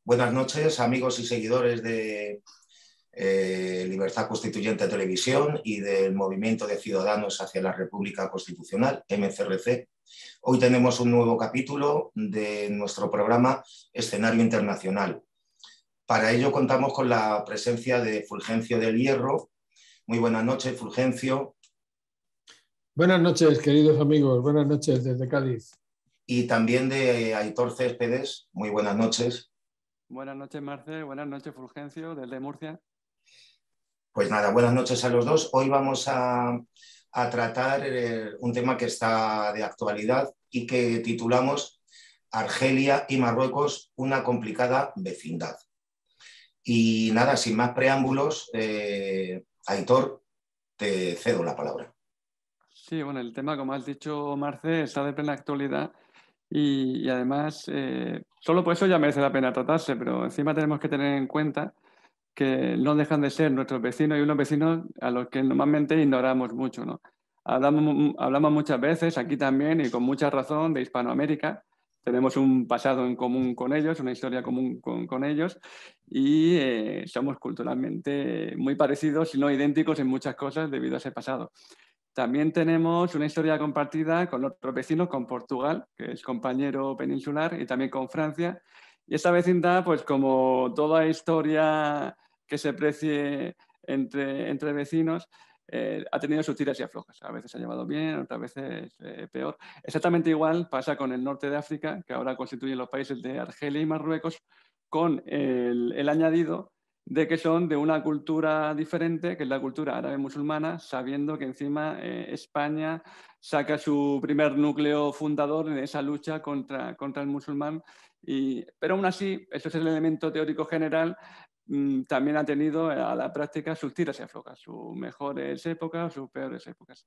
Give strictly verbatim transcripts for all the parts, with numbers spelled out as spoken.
Buenas noches, amigos y seguidores de eh, Libertad Constituyente Televisión y del Movimiento de Ciudadanos hacia la República Constitucional, M C R C. Hoy tenemos un nuevo capítulo de nuestro programa Escenario Internacional. Para ello contamos con la presencia de Fulgencio del Hierro. Muy buenas noches, Fulgencio. Buenas noches, queridos amigos. Buenas noches desde Cádiz. Y también de Aitor Céspedes. Muy buenas noches. Buenas noches, Marcel. Buenas noches, Fulgencio, desde Murcia. Pues nada, buenas noches a los dos. Hoy vamos a, a tratar eh, un tema que está de actualidad y que titulamos Argelia y Marruecos, una complicada vecindad. Y nada, sin más preámbulos, eh, Aitor, te cedo la palabra. Sí, bueno, el tema, como has dicho, Marce, está de plena actualidad y, y además, eh, solo por eso ya merece la pena tratarse, pero encima tenemos que tener en cuenta que no dejan de ser nuestros vecinos y unos vecinos a los que normalmente ignoramos mucho, ¿no? Hablamos, hablamos muchas veces, aquí también, y con mucha razón, de Hispanoamérica. Tenemos un pasado en común con ellos, una historia común con, con ellos, y eh, somos culturalmente muy parecidos y no idénticos en muchas cosas debido a ese pasado. También tenemos una historia compartida con otros vecinos, con Portugal, que es compañero peninsular, y también con Francia. Y esta vecindad, pues como toda historia que se precie entre, entre vecinos, eh, ha tenido sus tiras y aflojas. A veces ha llevado bien, otras veces eh, peor. Exactamente igual pasa con el norte de África, que ahora constituyen los países de Argelia y Marruecos, con el, el añadido de que son de una cultura diferente, que es la cultura árabe musulmana, sabiendo que encima eh, España saca su primer núcleo fundador en esa lucha contra, contra el musulmán. Y, pero aún así, eso es el elemento teórico general, mmm, también ha tenido a la práctica sus tiras y aflojas, sus mejores épocas, sus peores épocas.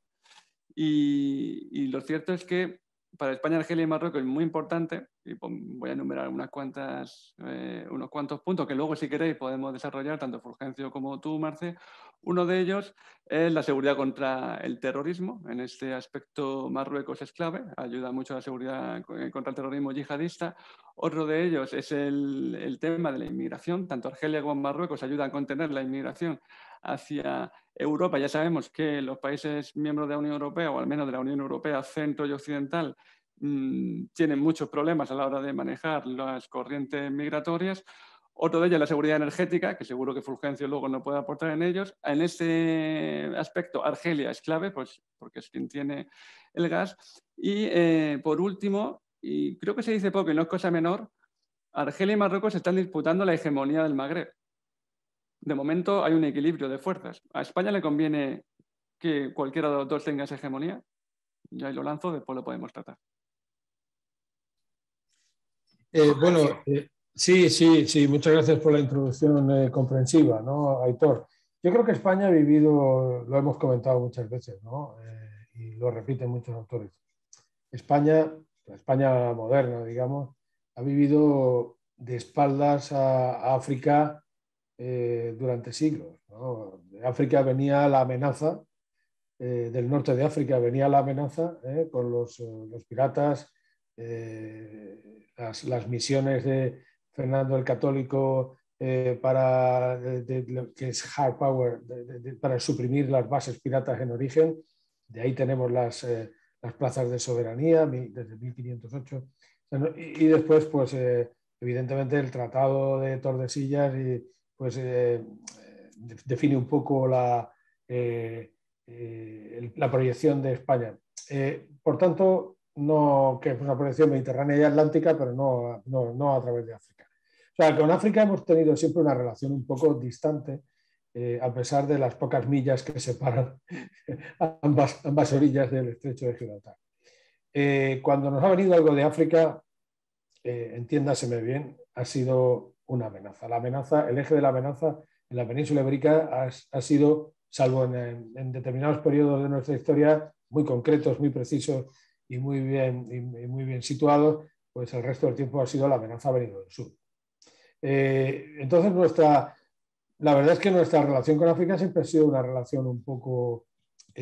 Y, y lo cierto es que para España, Argelia y Marruecos es muy importante, y voy a enumerar unas cuantas, eh, unos cuantos puntos que luego, si queréis, podemos desarrollar, tanto Fulgencio como tú, Marce. Uno de ellos es la seguridad contra el terrorismo. En este aspecto, Marruecos es clave, ayuda mucho a la seguridad contra el terrorismo yihadista. Otro de ellos es el, el tema de la inmigración. Tanto Argelia como Marruecos ayudan a contener la inmigración hacia Europa. Ya sabemos que los países miembros de la Unión Europea, o al menos de la Unión Europea centro y occidental, mmm, tienen muchos problemas a la hora de manejar las corrientes migratorias. Otro de ellos es la seguridad energética, que seguro que Fulgencio luego no puede aportar en ellos. En ese aspecto, Argelia es clave, pues, porque es quien tiene el gas. Y eh, por último, y creo que se dice poco y no es cosa menor, Argelia y Marruecos están disputando la hegemonía del Magreb. De momento hay un equilibrio de fuerzas. A España le conviene que cualquiera de los dos tenga esa hegemonía. Ya lo lanzo, después lo podemos tratar. Eh, bueno, eh, sí, sí, sí, muchas gracias por la introducción eh, comprensiva, ¿no, Aitor? Yo creo que España ha vivido, lo hemos comentado muchas veces, ¿no? Eh, y lo repiten muchos autores. España, la España moderna, digamos, ha vivido de espaldas a, a África eh, durante siglos, ¿no? De África venía la amenaza, eh, del norte de África venía la amenaza eh, con los, los piratas, eh, las, las misiones de Fernando el Católico eh, para, de, de, que es hard power, de, de, para suprimir las bases piratas en origen. De ahí tenemos las, eh, las plazas de soberanía desde mil quinientos ocho. Y, y después, pues, eh, evidentemente, el Tratado de Tordesillas y, pues, eh, define un poco la, eh, eh, la proyección de España. Eh, por tanto, no, que es una proyección mediterránea y atlántica, pero no, no, no a través de África. O sea, con África hemos tenido siempre una relación un poco distante, eh, a pesar de las pocas millas que separan ambas, ambas orillas del estrecho de Gibraltar. Eh, cuando nos ha venido algo de África, eh, entiéndaseme bien, ha sido una amenaza. La amenaza, el eje de la amenaza en la península ibérica ha, ha sido, salvo en, en, en determinados periodos de nuestra historia, muy concretos, muy precisos y muy bien, y muy bien situados, pues el resto del tiempo ha sido la amenaza venido del sur. Eh, entonces, nuestra, la verdad es que nuestra relación con África siempre ha sido una relación un poco,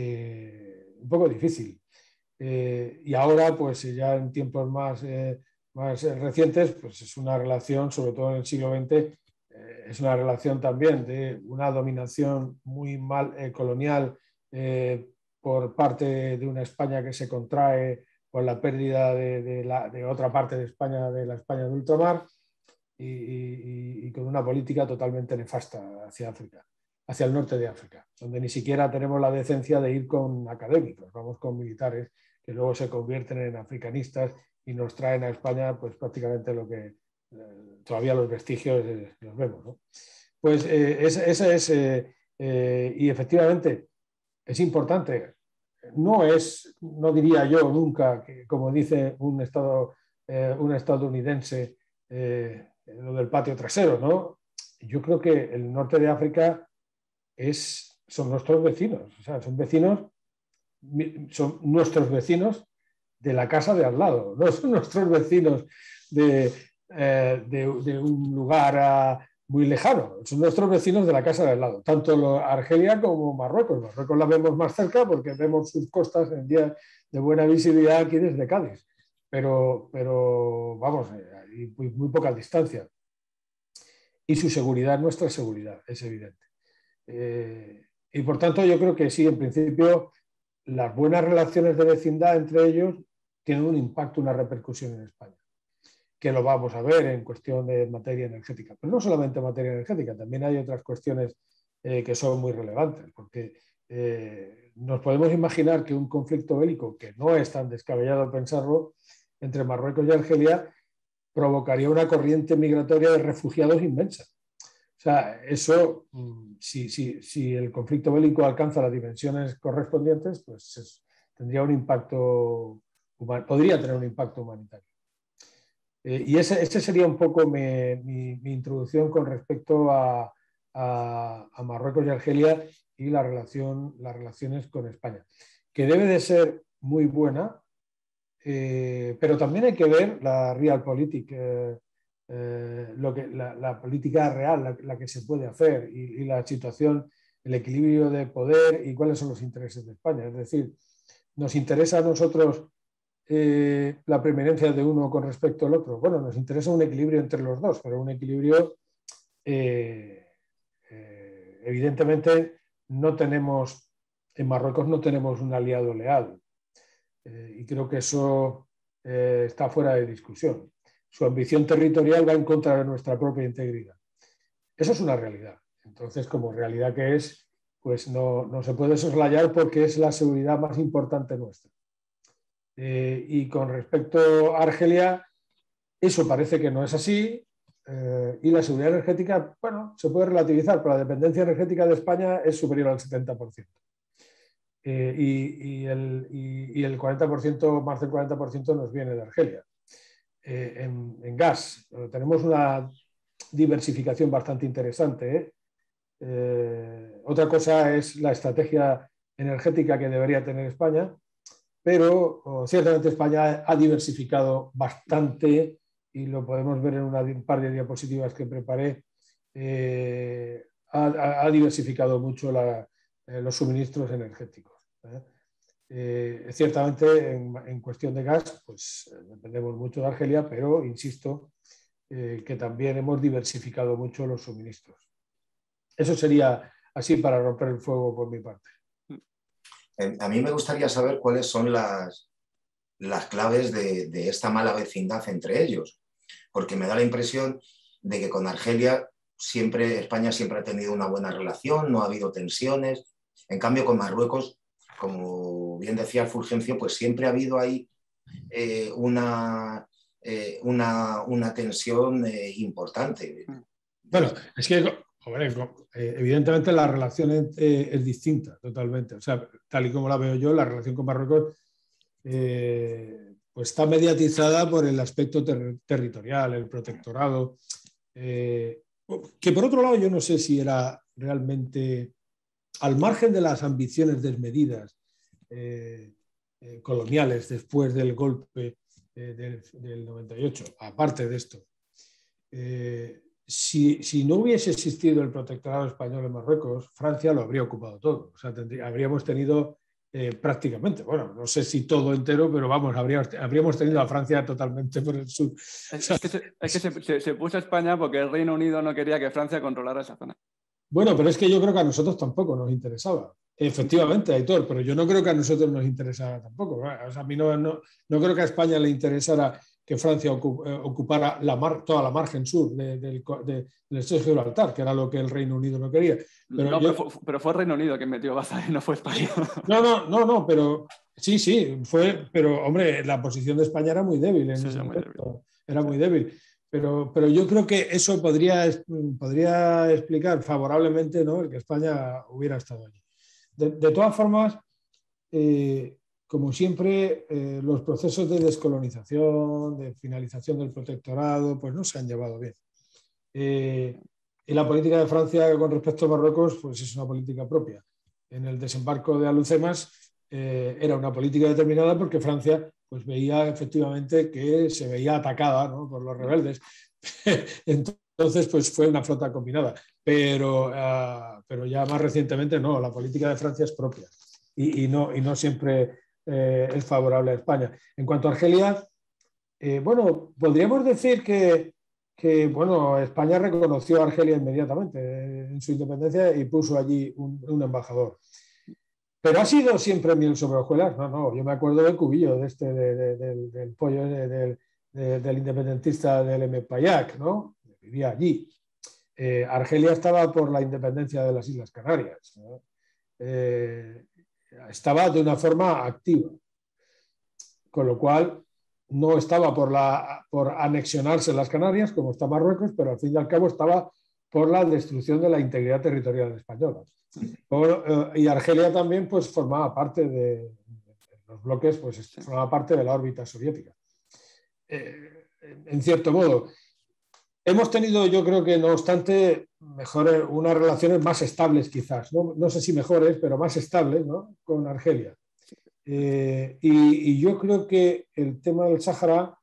eh, un poco difícil. Eh, y ahora, pues ya en tiempos más, eh, más recientes, pues es una relación, sobre todo en el siglo veinte, eh, es una relación también de una dominación muy mal eh, colonial eh, por parte de una España que se contrae por la pérdida de, de, la, de otra parte de España, de la España de ultramar, y, y, y con una política totalmente nefasta hacia África, hacia el norte de África, donde ni siquiera tenemos la decencia de ir con académicos, vamos con militares que luego se convierten en africanistas y nos traen a España pues prácticamente lo que eh, todavía los vestigios eh, los vemos, ¿no? Pues eh, esa, esa es, eh, eh, y efectivamente es importante, no es, no diría yo nunca, que, como dice un, estado, eh, un estadounidense, eh, lo del patio trasero, ¿no? Yo creo que el norte de África es, son nuestros vecinos, o sea, son vecinos, son nuestros vecinos de la casa de al lado, no son nuestros vecinos de, eh, de, de un lugar a, muy lejano, son nuestros vecinos de la casa de al lado, tanto lo, Argelia como Marruecos. Marruecos la vemos más cerca porque vemos sus costas en día de buena visibilidad aquí desde Cádiz, pero, pero vamos, hay muy, muy poca distancia. Y su seguridad, nuestra seguridad, es evidente. Eh, y por tanto yo creo que sí, en principio, las buenas relaciones de vecindad entre ellos tienen un impacto, una repercusión en España, que lo vamos a ver en cuestión de materia energética. Pero no solamente materia energética, también hay otras cuestiones eh, que son muy relevantes, porque eh, nos podemos imaginar que un conflicto bélico, que no es tan descabellado pensarlo, entre Marruecos y Argelia, provocaría una corriente migratoria de refugiados inmensa. O sea, eso, si, si, si el conflicto bélico alcanza las dimensiones correspondientes, pues es, tendría un impacto, podría tener un impacto humanitario. Eh, y ese, ese sería un poco mi, mi, mi introducción con respecto a, a, a Marruecos y Argelia y la relación, las relaciones con España, que debe de ser muy buena, eh, pero también hay que ver la realpolitik, eh, eh, lo que, la, la política real, la, la que se puede hacer y, y la situación, el equilibrio de poder y cuáles son los intereses de España. Es decir, nos interesa a nosotros eh, la preeminencia de uno con respecto al otro. Bueno, nos interesa un equilibrio entre los dos, pero un equilibrio, eh, eh, evidentemente, no tenemos, en Marruecos no tenemos un aliado leal. Eh, y creo que eso eh, está fuera de discusión. Su ambición territorial va en contra de nuestra propia integridad. Eso es una realidad. Entonces, como realidad que es, pues no, no se puede soslayar porque es la seguridad más importante nuestra. Eh, y con respecto a Argelia, eso parece que no es así. Eh, y la seguridad energética, bueno, se puede relativizar, pero la dependencia energética de España es superior al setenta por ciento. Eh, y, y, el, y, y el cuarenta por ciento, más del cuarenta por ciento nos viene de Argelia. Eh, en, en gas, eh, tenemos una diversificación bastante interesante. ¿eh? Eh, otra cosa es la estrategia energética que debería tener España, pero oh, ciertamente España ha diversificado bastante y lo podemos ver en una, un par de diapositivas que preparé. Eh, ha, ha diversificado mucho la, eh, los suministros energéticos. ¿eh? Eh, ciertamente, en, en, cuestión de gas, pues eh, dependemos mucho de Argelia, pero insisto eh, que también hemos diversificado mucho los suministros. Eso sería así para romper el fuego por mi parte. A mí me gustaría saber cuáles son las, las claves de, de esta mala vecindad entre ellos, porque me da la impresión de que con Argelia siempre, España siempre ha tenido una buena relación, no ha habido tensiones. En cambio, con Marruecos, como bien decía Fulgencio, pues siempre ha habido ahí eh, una, eh, una, una tensión eh, importante. Bueno, es que, joder, evidentemente la relación es, eh, es distinta totalmente. O sea, tal y como la veo yo, la relación con Marruecos eh, pues está mediatizada por el aspecto ter territorial, el protectorado, eh, que por otro lado yo no sé si era realmente, al margen de las ambiciones desmedidas eh, eh, coloniales después del golpe eh, del, del noventa y ocho, aparte de esto, eh, si, si no hubiese existido el protectorado español en Marruecos, Francia lo habría ocupado todo. O sea, tendría, habríamos tenido eh, prácticamente. Bueno, no sé si todo entero, pero vamos, habríamos, habríamos tenido a Francia totalmente por el sur. Es, es que, se, es que se, se, se puso España porque el Reino Unido no quería que Francia controlara esa zona. Bueno, pero es que yo creo que a nosotros tampoco nos interesaba. Efectivamente, Aitor, pero yo no creo que a nosotros nos interesara tampoco. O sea, a mí no, no, no creo que a España le interesara que Francia ocupara la mar, toda la margen sur de, de, de, del estrecho de Gibraltar, que era lo que el Reino Unido no quería. Pero, no, yo, pero, fue, pero fue el Reino Unido quien metió baza y no fue España. No, no, no, no, pero sí, sí, fue, pero hombre, la posición de España era muy débil. En sí, ese muy débil. Era muy débil. Pero, pero yo creo que eso podría, podría explicar favorablemente, ¿no?, el que España hubiera estado allí. De, de todas formas, eh, como siempre, eh, los procesos de descolonización, de finalización del protectorado, pues no se han llevado bien. Eh, y la política de Francia con respecto a Marruecos, pues es una política propia. En el desembarco de Alhucemas eh, era una política determinada porque Francia pues veía efectivamente que se veía atacada, ¿no?, por los rebeldes. Entonces, pues fue una flota combinada. Pero, uh, pero ya más recientemente no, la política de Francia es propia y, y, no, y no siempre eh, es favorable a España. En cuanto a Argelia, eh, bueno, podríamos decir que, que bueno, España reconoció a Argelia inmediatamente en su independencia y puso allí un, un embajador. Pero ha sido siempre miel sobre hojuelas. No, no, yo me acuerdo del Cubillo, de este, de, de, de, del pollo, de, de, de, del independentista del M. Payac, ¿no? Vivía allí. Eh, Argelia estaba por la independencia de las Islas Canarias, ¿no? Eh, estaba de una forma activa, con lo cual no estaba por, la, por anexionarse las Canarias, como está Marruecos, pero al fin y al cabo estaba por la destrucción de la integridad territorial española. Por, eh, y Argelia también pues, formaba parte de, de los bloques, pues formaba parte de la órbita soviética. Eh, en cierto modo, hemos tenido, yo creo que no obstante, mejores, unas relaciones más estables quizás, no, no sé si mejores, pero más estables, ¿no?, con Argelia. Eh, y, y yo creo que el tema del Sáhara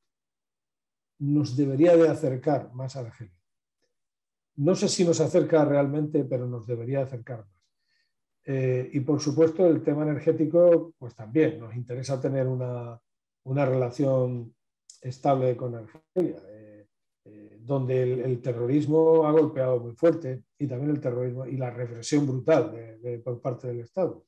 nos debería de acercar más a Argelia. No sé si nos acerca realmente, pero nos debería acercar más. Eh, y por supuesto el tema energético, pues también nos interesa tener una, una relación estable con Argelia, eh, eh, donde el, el terrorismo ha golpeado muy fuerte y también el terrorismo y la represión brutal de, de, por parte del Estado.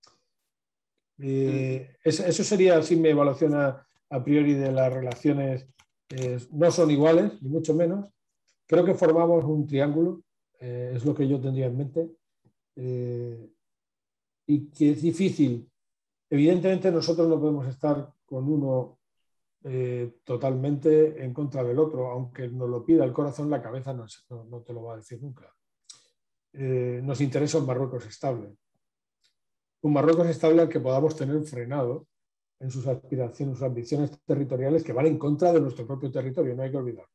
Eh, eso sería así mi evaluación a, a priori de las relaciones. Eh, no son iguales, ni mucho menos. Creo que formamos un triángulo, eh, es lo que yo tendría en mente. Eh, y que es difícil. Evidentemente nosotros no podemos estar con uno eh, totalmente en contra del otro, aunque nos lo pida el corazón, la cabeza no, no, no te lo va a decir nunca. Eh, nos interesa un Marruecos estable. Un Marruecos estable al que podamos tener frenado en sus aspiraciones, sus ambiciones territoriales que van en contra de nuestro propio territorio, no hay que olvidar.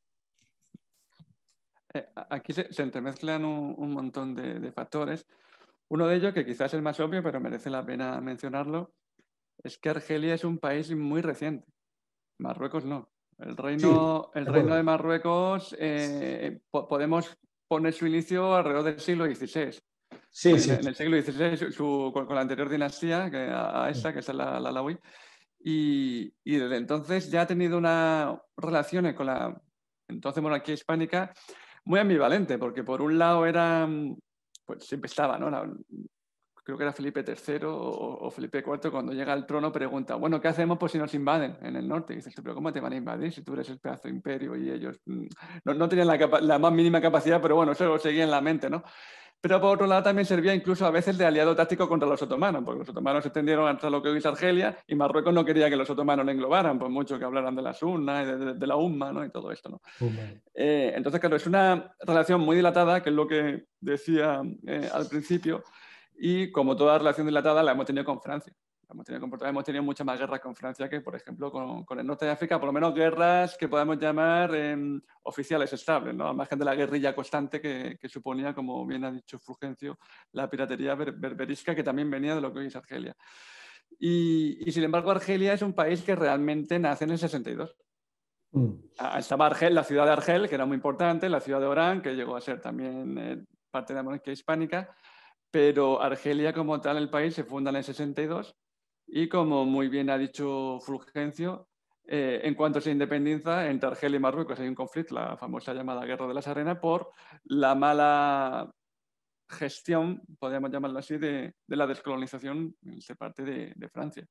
Eh, aquí se, se entremezclan un, un montón de, de factores. Uno de ellos, que quizás es el más obvio, pero merece la pena mencionarlo, es que Argelia es un país muy reciente. Marruecos no. El reino, sí, el reino de Marruecos eh, po podemos poner su inicio alrededor del siglo dieciséis. Sí, en, sí. en el siglo dieciséis, su, su, con, con la anterior dinastía, que, a, a esta, que es la, la Alawi. Y, y desde entonces ya ha tenido unas relaciones con la entonces monarquía hispánica muy ambivalente, porque por un lado era, pues siempre estaba, ¿no? La, creo que era Felipe tercero o, o Felipe cuarto, cuando llega al trono pregunta, bueno, ¿qué hacemos pues si nos invaden en el norte? Y dices, pero ¿cómo te van a invadir si tú eres el pedazo de imperio? Y ellos no, no tenían la, la más mínima capacidad, pero bueno, eso lo seguía en la mente, ¿no? Pero por otro lado también servía incluso a veces de aliado táctico contra los otomanos, porque los otomanos se extendieron hasta lo que hoy es Argelia y Marruecos no quería que los otomanos le englobaran, por mucho que hablaran de la Sunna y de, de, de la Umma, ¿no? Y todo esto, ¿no? Eh, entonces, claro, es una relación muy dilatada, que es lo que decía eh, al principio, y como toda relación dilatada la hemos tenido con Francia. Hemos tenido, hemos tenido muchas más guerras con Francia que, por ejemplo, con, con el norte de África, por lo menos guerras que podemos llamar eh, oficiales estables, ¿no? Al margen de la guerrilla constante que, que suponía, como bien ha dicho Fulgencio, la piratería ber berberisca, que también venía de lo que hoy es Argelia. Y, y sin embargo, Argelia es un país que realmente nace en el sesenta y dos. Mm. Estaba Argel, la ciudad de Argel, que era muy importante, la ciudad de Orán, que llegó a ser también eh, parte de la monarquía hispánica, pero Argelia como tal, el país, se funda en el sesenta y dos. y, como muy bien ha dicho Fulgencio, eh, en cuanto se independiza, entre Argelia y Marruecos hay un conflicto, la famosa llamada Guerra de las Arenas, por la mala gestión, podríamos llamarlo así, de, de la descolonización de parte de, de Francia.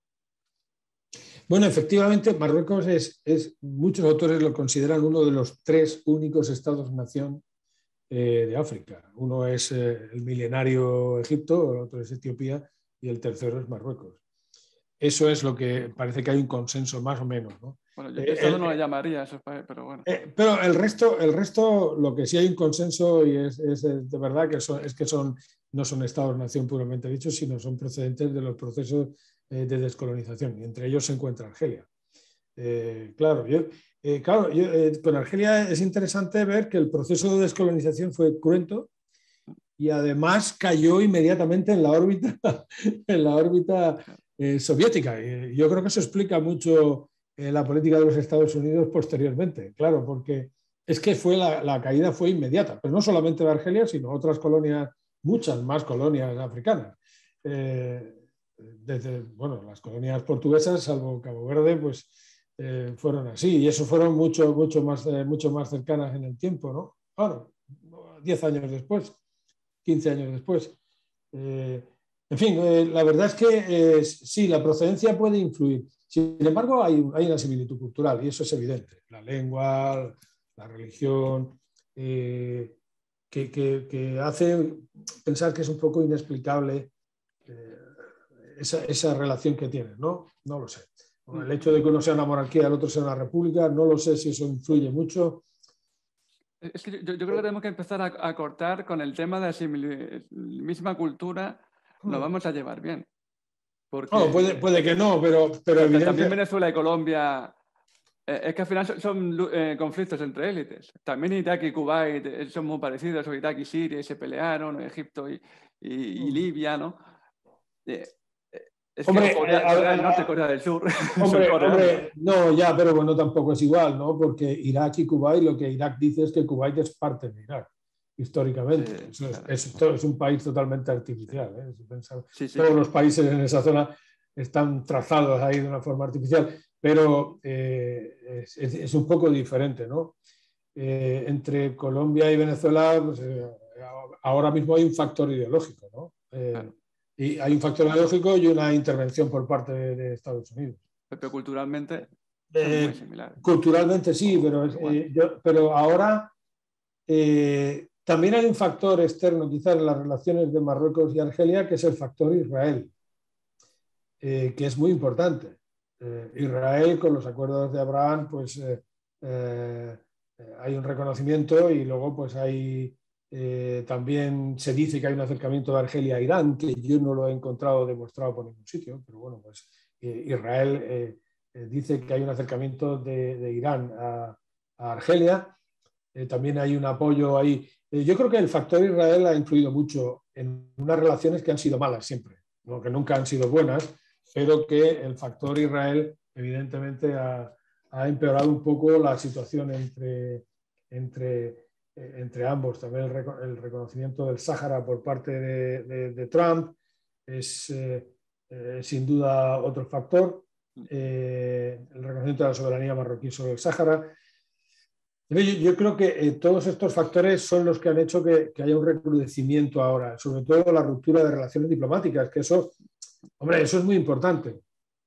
Bueno, efectivamente, Marruecos es, es, muchos autores lo consideran uno de los tres únicos estados-nación eh, de África. Uno es eh, el milenario Egipto, el otro es Etiopía y el tercero es Marruecos. Eso es lo que parece que hay un consenso más o menos, ¿no? Bueno, yo, Eh, yo solo el, no lo llamaría, eso, pero bueno. Eh, pero el resto, el resto, lo que sí hay un consenso y es, es de verdad que son, es que son, no son estados-nación puramente dichos, sino son procedentes de los procesos eh, de descolonización. Y entre ellos se encuentra Argelia. Eh, claro, yo, eh, claro yo, eh, con Argelia es interesante ver que el proceso de descolonización fue cruento y además cayó inmediatamente en la órbita, en la órbita eh, soviética. Y yo creo que eso explica mucho eh, la política de los Estados Unidos posteriormente, claro, porque es que fue la, la caída fue inmediata, pero no solamente de Argelia, sino otras colonias, muchas más colonias africanas. Eh, desde, bueno, las colonias portuguesas, salvo Cabo Verde, pues eh, fueron así, y eso fueron mucho, mucho, más, eh, mucho más cercanas en el tiempo, ¿no? Claro, diez años después. quince años después. Eh, en fin, eh, la verdad es que eh, sí, la procedencia puede influir. Sin embargo, hay, hay, una similitud cultural y eso es evidente. La lengua, la religión, eh, que, que, que hace pensar que es un poco inexplicable eh, esa, esa relación que tienen, ¿no? No lo sé. El hecho de que uno sea una monarquía y el otro sea una república, no lo sé si eso influye mucho. Es que yo, yo creo que tenemos que empezar a, a cortar con el tema de la misma cultura, nos vamos a llevar bien. Porque, no, puede, puede que no, pero, pero evidente... También Venezuela y Colombia, eh, es que al final son, son eh, conflictos entre élites. También Irak y Kuwait eh, son muy parecidos, o Irak y Siria y se pelearon, Egipto y, y, y Libia, ¿no? Eh, Es hombre, que Corea, a, Corea del a, Norte, Corea del Sur. Hombre, hombre, no, ya, pero bueno, tampoco es igual, ¿no? Porque Irak y Kuwait, lo que Irak dice es que Kuwait es parte de Irak, históricamente. Sí, eso es, claro. es, es un país totalmente artificial. ¿eh? Si pensamos, sí, sí. Todos los países en esa zona están trazados ahí de una forma artificial, pero eh, es, es, es un poco diferente, ¿no? Eh, entre Colombia y Venezuela, pues, eh, ahora mismo hay un factor ideológico, ¿no? Eh, claro. Y hay un factor ideológico y una intervención por parte de, de Estados Unidos. Pero culturalmente son muy similares. Eh, culturalmente sí, pero, eh, yo, pero ahora eh, también hay un factor externo quizás en las relaciones de Marruecos y Argelia, que es el factor Israel, eh, que es muy importante. Eh, Israel, con los acuerdos de Abraham, pues eh, eh, hay un reconocimiento y luego pues hay... Eh, también se dice que hay un acercamiento de Argelia a Irán, que yo no lo he encontrado demostrado por ningún sitio, pero bueno, pues eh, Israel eh, eh, dice que hay un acercamiento de, de Irán a, a Argelia. Eh, también hay un apoyo ahí. Eh, yo creo que el factor Israel ha influido mucho en unas relaciones que han sido malas siempre, ¿no? Que nunca han sido buenas, pero que el factor Israel evidentemente ha, ha empeorado un poco la situación entre... entre entre ambos. También el, reco el reconocimiento del Sáhara por parte de, de, de Trump es eh, eh, sin duda otro factor. Eh, el reconocimiento de la soberanía marroquí sobre el Sáhara. Yo, yo creo que eh, todos estos factores son los que han hecho que, que haya un recrudecimiento ahora, sobre todo la ruptura de relaciones diplomáticas, que eso, hombre, eso es muy importante.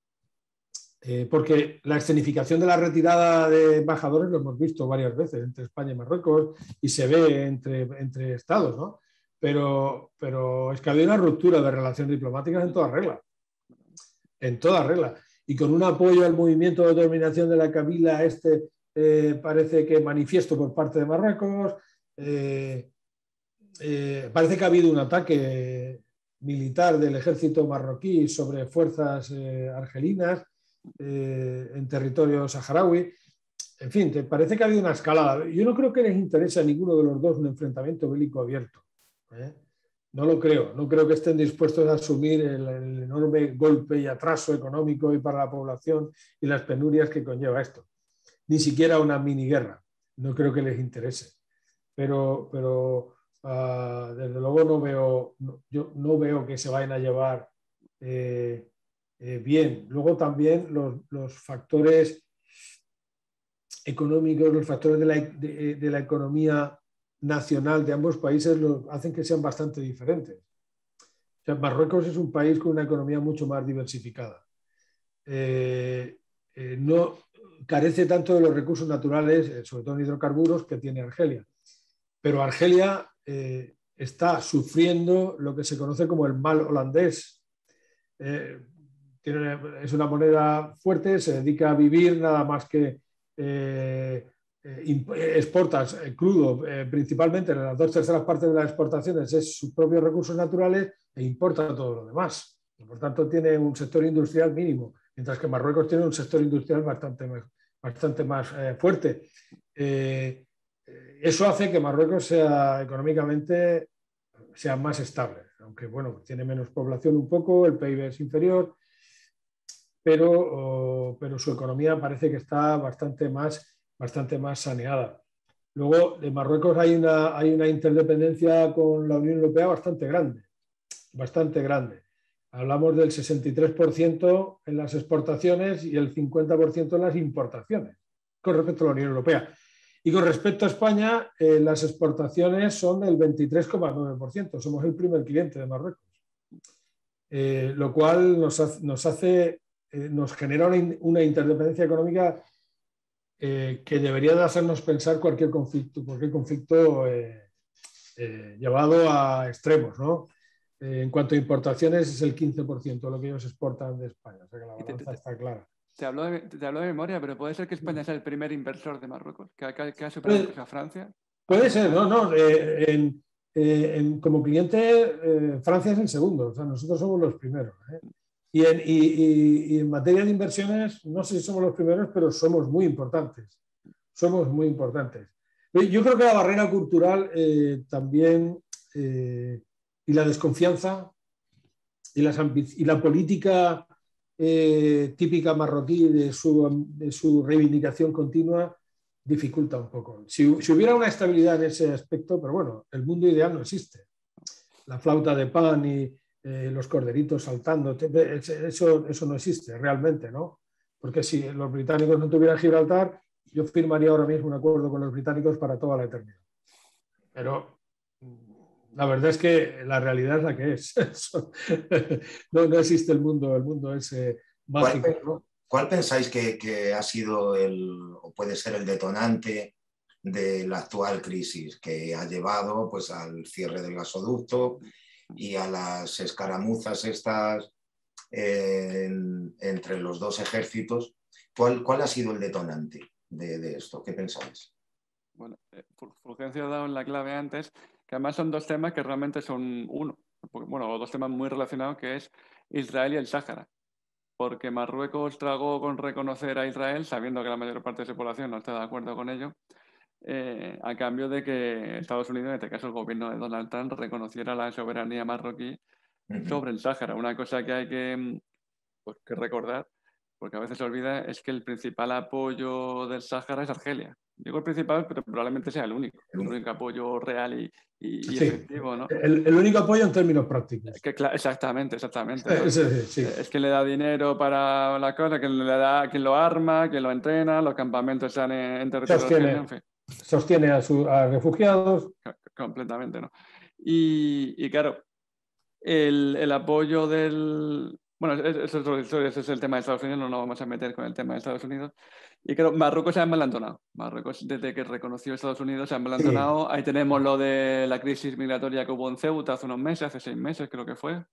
Eh, porque la escenificación de la retirada de embajadores lo hemos visto varias veces entre España y Marruecos y se ve entre, entre estados, ¿no? Pero, pero es que había una ruptura de relaciones diplomáticas en toda regla, en toda regla. Y con un apoyo al movimiento de autodeterminación de la Kabila, este eh, parece que manifiesto por parte de Marruecos, eh, eh, parece que ha habido un ataque militar del ejército marroquí sobre fuerzas eh, argelinas, Eh, en territorio saharaui. En fin, te parece que ha habido una escalada. Yo no creo que les interese a ninguno de los dos un enfrentamiento bélico abierto. ¿eh? No lo creo. No creo que estén dispuestos a asumir el, el enorme golpe y atraso económico y para la población y las penurias que conlleva esto. Ni siquiera una mini guerra. No creo que les interese. Pero, pero uh, desde luego no veo, no, yo no veo que se vayan a llevar eh, eh, bien. Luego también los, los factores económicos, los factores de la, de, de la economía nacional de ambos países lo hacen que sean bastante diferentes. O sea, Marruecos es un país con una economía mucho más diversificada. Eh, eh, no carece tanto de los recursos naturales, eh, sobre todo en hidrocarburos, que tiene Argelia. Pero Argelia eh, está sufriendo lo que se conoce como el mal holandés. Eh, tiene, es una moneda fuerte, se dedica a vivir nada más que eh, eh, exportas eh, crudo, eh, principalmente en las dos terceras partes de las exportaciones es sus propios recursos naturales e importa todo lo demás. Por tanto, tiene un sector industrial mínimo, mientras que Marruecos tiene un sector industrial bastante más, bastante más eh, fuerte. Eh, eso hace que Marruecos sea económicamente sea más estable, aunque bueno, tiene menos población un poco, el P I B es inferior, pero, oh, pero su economía parece que está bastante más, bastante más saneada. Luego, de Marruecos hay una, hay una interdependencia con la Unión Europea bastante grande, bastante grande. Hablamos del sesenta y tres por ciento en las exportaciones y el cincuenta por ciento en las importaciones, con respecto a la Unión Europea. Y con respecto a España, eh, las exportaciones son del veintitrés coma nueve por ciento. Somos el primer cliente de Marruecos. Eh, lo cual nos hace, nos, hace, eh, nos genera una, una interdependencia económica eh, que debería de hacernos pensar cualquier conflicto, cualquier conflicto eh, eh, llevado a extremos, ¿no? Eh, en cuanto a importaciones, es el quince por ciento de lo que ellos exportan de España. O sea que la balanza te, te, está clara. Te hablo, de, te hablo de memoria, pero puede ser que España sea el primer inversor de Marruecos, que, que, que ha superado pues, a Francia. Puede ser, no, no. Eh, en, eh, en, como cliente, eh, Francia es el segundo, o sea, nosotros somos los primeros. ¿eh? Y, en, y, y, y en materia de inversiones, no sé si somos los primeros, pero somos muy importantes. Somos muy importantes. Yo creo que la barrera cultural eh, también eh, y la desconfianza y, las y la política eh, típica marroquí de su, de su reivindicación continua dificulta un poco. Si, si hubiera una estabilidad en ese aspecto, pero bueno, el mundo ideal no existe. La flauta de pan y eh, los corderitos saltando, eso, eso no existe realmente, ¿no? Porque si los británicos no tuvieran Gibraltar, yo firmaría ahora mismo un acuerdo con los británicos para toda la eternidad. Pero la verdad es que la realidad es la que es. no, no existe el mundo, el mundo es eh, mágico, ¿Cuál, ¿no? ¿Cuál pensáis que, que ha sido el, o puede ser el detonante de la actual crisis que ha llevado pues, al cierre del gasoducto y a las escaramuzas estas eh, en, entre los dos ejércitos? ¿Cuál, cuál ha sido el detonante de, de esto? ¿Qué pensáis? Bueno, Fulgencio ha dado en la clave antes, que además son dos temas que realmente son uno, bueno, dos temas muy relacionados, que es Israel y el Sáhara. Porque Marruecos tragó con reconocer a Israel, sabiendo que la mayor parte de su población no está de acuerdo con ello, eh, a cambio de que Estados Unidos, en este caso el gobierno de Donald Trump, reconociera la soberanía marroquí uh-huh. sobre el Sáhara. Una cosa que hay que, pues, que recordar, porque a veces se olvida, es que el principal apoyo del Sáhara es Argelia. Digo el principal, pero probablemente sea el único, el único apoyo real y, y, sí, y efectivo, ¿no? El, el único apoyo en términos prácticos. Que, exactamente, exactamente. ¿no? Sí, sí, sí. Es que le da dinero para la cosa, que le da quien lo arma, quien lo entrena, los campamentos están en, en territorio sostiene, argelino, en fin. Sostiene a, su, a refugiados. Completamente, ¿no? Y, y claro, el, el apoyo del... Bueno, eso, eso, eso, eso es el tema de Estados Unidos, no nos vamos a meter con el tema de Estados Unidos. Y claro, Marruecos se ha embalantonado. Marruecos, desde que reconoció a Estados Unidos, se ha embalantonado. Sí. Ahí tenemos lo de la crisis migratoria que hubo en Ceuta hace unos meses, hace seis meses creo que fue.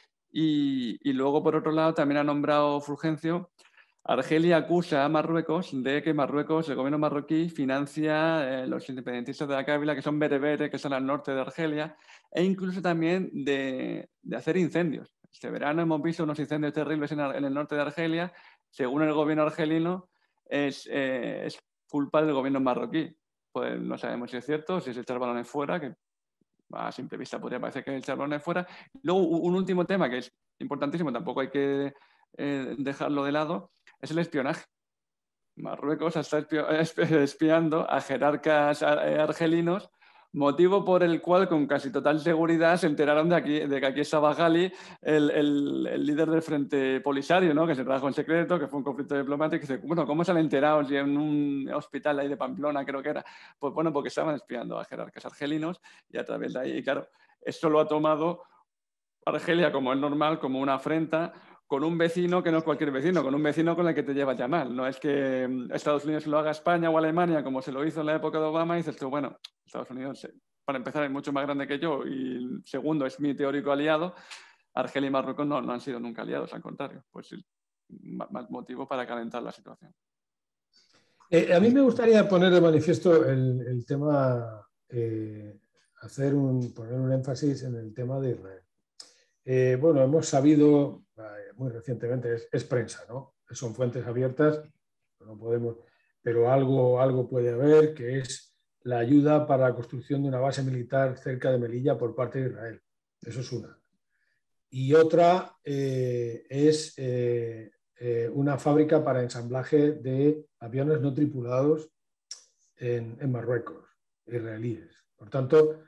Y, y luego, por otro lado, también ha nombrado Fulgencio. Argelia acusa a Marruecos de que Marruecos, el gobierno marroquí, financia eh, los independentistas de la Cábila, que son bereberes, que están al norte de Argelia, e incluso también de, de hacer incendios. Este verano hemos visto unos incendios terribles en, en el norte de Argelia. Según el gobierno argelino, es, eh, es culpa del gobierno marroquí. Pues no sabemos si es cierto, si es echar balones fuera, que a simple vista podría parecer que es echar balones fuera. Luego, un último tema que es importantísimo, tampoco hay que eh, dejarlo de lado, es el espionaje. Marruecos está espiando a jerarcas argelinos motivo por el cual con casi total seguridad se enteraron de, aquí, de que aquí estaba Ghali, el, el, el líder del Frente Polisario, ¿no? Que se trabajó en secreto, que fue un conflicto diplomático, y dice, bueno, ¿cómo se han enterado si en un hospital ahí de Pamplona, creo que era? Pues bueno, porque estaban espiando a jerarcas argelinos y a través de ahí, y claro, esto lo ha tomado Argelia, como es normal, como una afrenta con un vecino que no es cualquier vecino, con un vecino con el que te llevas ya mal. No es que Estados Unidos lo haga España o Alemania, como se lo hizo en la época de Obama, y dices tú, bueno, Estados Unidos, para empezar, es mucho más grande que yo, y segundo, es mi teórico aliado. Argelia y Marruecos no, no han sido nunca aliados, al contrario. Pues sí, más motivo para calentar la situación. Eh, a mí me gustaría poner de manifiesto el, el tema, eh, hacer un, poner un énfasis en el tema de Israel. Eh, bueno, hemos sabido eh, muy recientemente, es, es prensa, ¿no? Son fuentes abiertas, no podemos, pero algo, algo puede haber, que es la ayuda para la construcción de una base militar cerca de Melilla por parte de Israel. Eso es una. Y otra eh, es eh, eh, una fábrica para ensamblaje de aviones no tripulados en, en Marruecos, israelíes. Por tanto,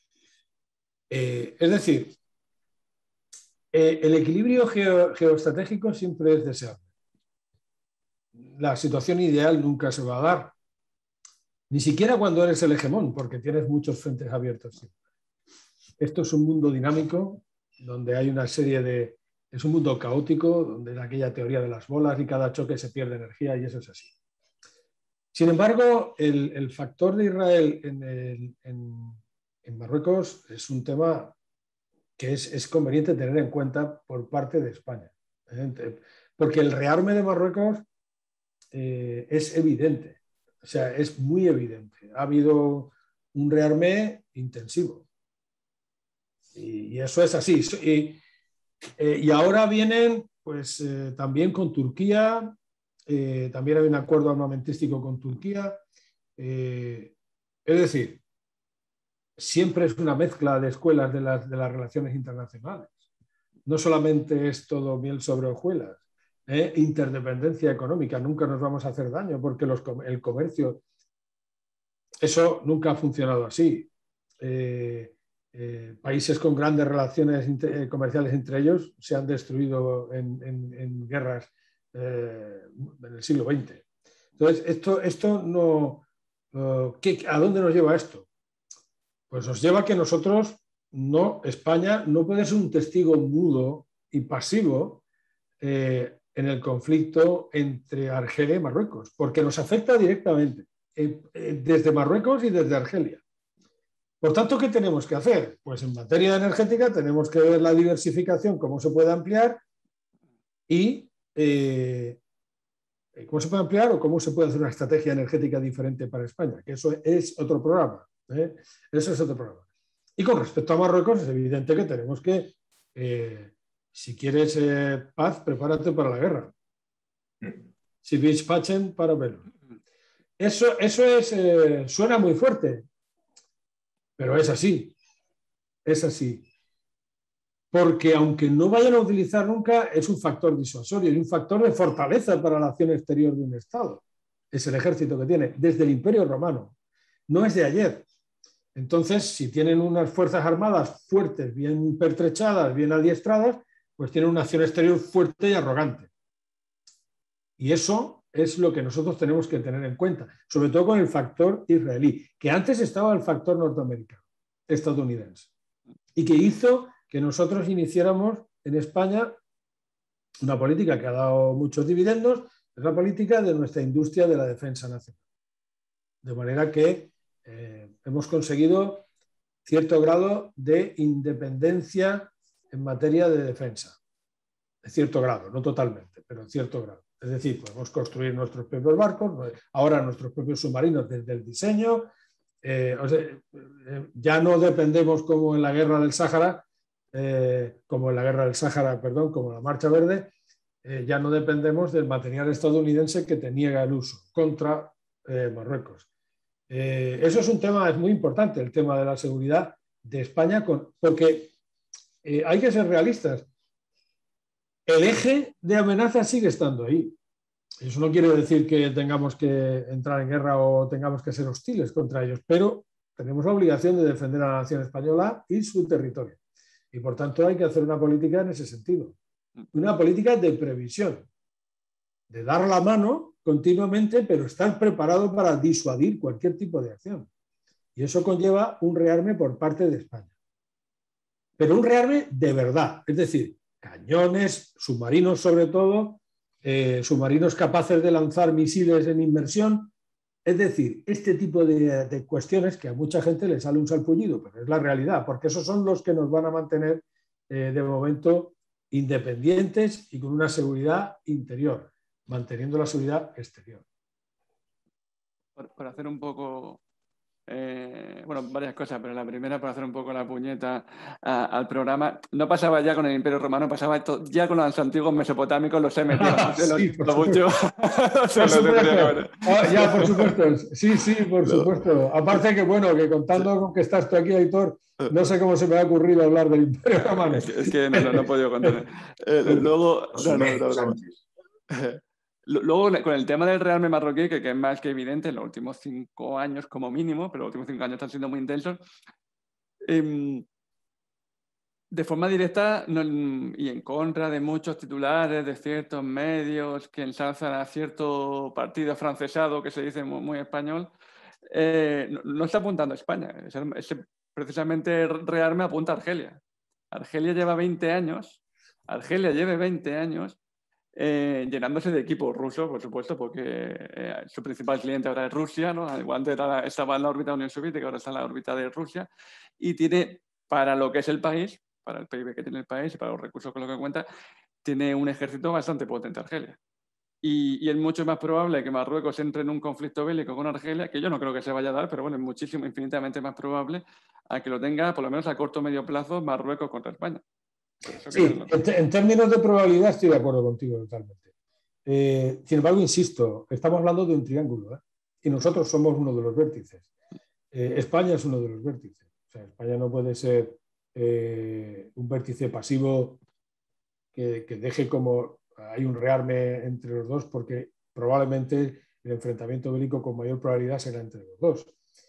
eh, es decir, Eh, el equilibrio geo, geoestratégico siempre es deseable. La situación ideal nunca se va a dar, ni siquiera cuando eres el hegemón, porque tienes muchos frentes abiertos siempre. Esto es un mundo dinámico, donde hay una serie de... Es un mundo caótico, donde es aquella teoría de las bolas y cada choque se pierde energía, y eso es así. Sin embargo, el, el factor de Israel en, el, en, en Marruecos es un tema que es, es conveniente tener en cuenta por parte de España. ¿eh? Porque el rearme de Marruecos eh, es evidente, o sea, es muy evidente. Ha habido un rearme intensivo. Y, y eso es así. Y, eh, y ahora vienen, pues, eh, también con Turquía, eh, también hay un acuerdo armamentístico con Turquía. Eh, es decir, siempre es una mezcla de escuelas de las, de las relaciones internacionales. No solamente es todo miel sobre hojuelas, ¿eh? Interdependencia económica, nunca nos vamos a hacer daño porque los, el comercio, eso nunca ha funcionado así. Eh, eh, países con grandes relaciones inter, comerciales entre ellos se han destruido en, en, en guerras eh, en el siglo veinte. Entonces, esto, esto no... Uh, ¿qué, ¿a dónde nos lleva esto? Pues nos lleva a que nosotros, no, España no puede ser un testigo mudo y pasivo eh, en el conflicto entre Argelia y Marruecos, porque nos afecta directamente, eh, eh, desde Marruecos y desde Argelia. Por tanto, ¿qué tenemos que hacer? Pues en materia energética tenemos que ver la diversificación, cómo se puede ampliar y eh, cómo se puede ampliar o cómo se puede hacer una estrategia energética diferente para España, que eso es otro programa. ¿eh? Eso es otro programa. Y con respecto a Marruecos, es evidente que tenemos que, eh, si quieres eh, paz, prepárate para la guerra. Si vis pacem, para verlo. Eso, eso es, eh, suena muy fuerte, pero es así. Es así. Porque aunque no vayan a utilizar nunca, es un factor disuasorio y un factor de fortaleza para la acción exterior de un Estado. Es el ejército que tiene desde el Imperio Romano. No es de ayer. Entonces, si tienen unas fuerzas armadas fuertes, bien pertrechadas, bien adiestradas, pues tienen una acción exterior fuerte y arrogante. Y eso es lo que nosotros tenemos que tener en cuenta, sobre todo con el factor israelí, que antes estaba el factor norteamericano, estadounidense, y que hizo que nosotros iniciáramos en España una política que ha dado muchos dividendos, es la política de nuestra industria de la defensa nacional. De manera que eh, hemos conseguido cierto grado de independencia en materia de defensa. En cierto grado, no totalmente, pero en cierto grado. Es decir, podemos construir nuestros propios barcos, ahora nuestros propios submarinos desde el diseño. Eh, o sea, eh, ya no dependemos como en la guerra del Sáhara, eh, como en la guerra del Sáhara, perdón, como la Marcha Verde, eh, ya no dependemos del material estadounidense que te niega el uso contra eh, Marruecos. Eh, eso es un tema, es muy importante, el tema de la seguridad de España, con, porque eh, hay que ser realistas. El eje de amenaza sigue estando ahí. Eso no quiere decir que tengamos que entrar en guerra o tengamos que ser hostiles contra ellos, pero tenemos la obligación de defender a la nación española y su territorio. Y por tanto hay que hacer una política en ese sentido. Una política de previsión, de dar la mano continuamente, pero estar preparado para disuadir cualquier tipo de acción. Y eso conlleva un rearme por parte de España. Pero un rearme de verdad, es decir, cañones, submarinos sobre todo, eh, submarinos capaces de lanzar misiles en inmersión. Es decir, este tipo de, de cuestiones que a mucha gente le sale un salpullido, pero es la realidad, porque esos son los que nos van a mantener eh, de momento independientes y con una seguridad interior, manteniendo la seguridad exterior. Por, por hacer un poco, eh, bueno, varias cosas, pero la primera, por hacer un poco la puñeta a, al programa, no pasaba ya con el Imperio Romano, pasaba to, ya con los antiguos mesopotámicos, los he metido. Ah, sí, los, los últimos. Por supuesto. Ah, ya, por supuesto. Sí, sí, por no. supuesto. Aparte que, bueno, que contando sí. con que estás tú aquí, Aitor, no sé cómo se me ha ocurrido hablar del Imperio Romano. Es que, es que no, no, no he podido contar. Eh, luego, no, no, no, no. Luego, con el tema del rearme marroquí, que, que es más que evidente en los últimos cinco años como mínimo, pero los últimos cinco años están siendo muy intensos, eh, de forma directa no, y en contra de muchos titulares de ciertos medios que ensalzan a cierto partido afrancesado, que se dice muy, muy español, eh, no, no está apuntando a España. Ese, ese, precisamente rearme apunta a Argelia. Argelia lleva veinte años, Argelia lleva veinte años Eh, llenándose de equipo ruso, por supuesto, porque eh, su principal cliente ahora es Rusia, ¿no? Igual antes estaba en la órbita de la Unión Soviética, ahora está en la órbita de Rusia, y tiene, para lo que es el país, para el P I B que tiene el país y para los recursos con los que cuenta, tiene un ejército bastante potente Argelia. Y, y es mucho más probable que Marruecos entre en un conflicto bélico con Argelia, que yo no creo que se vaya a dar, pero bueno, es muchísimo, infinitamente más probable a que lo tenga, por lo menos a corto o medio plazo, Marruecos contra España. Sí, en, en términos de probabilidad estoy de acuerdo contigo totalmente. Eh, sin embargo, insisto, estamos hablando de un triángulo, ¿eh? Y nosotros somos uno de los vértices. Eh, España es uno de los vértices. O sea, España no puede ser eh, un vértice pasivo que, que deje como hay un rearme entre los dos, porque probablemente el enfrentamiento bélico con mayor probabilidad será entre los dos.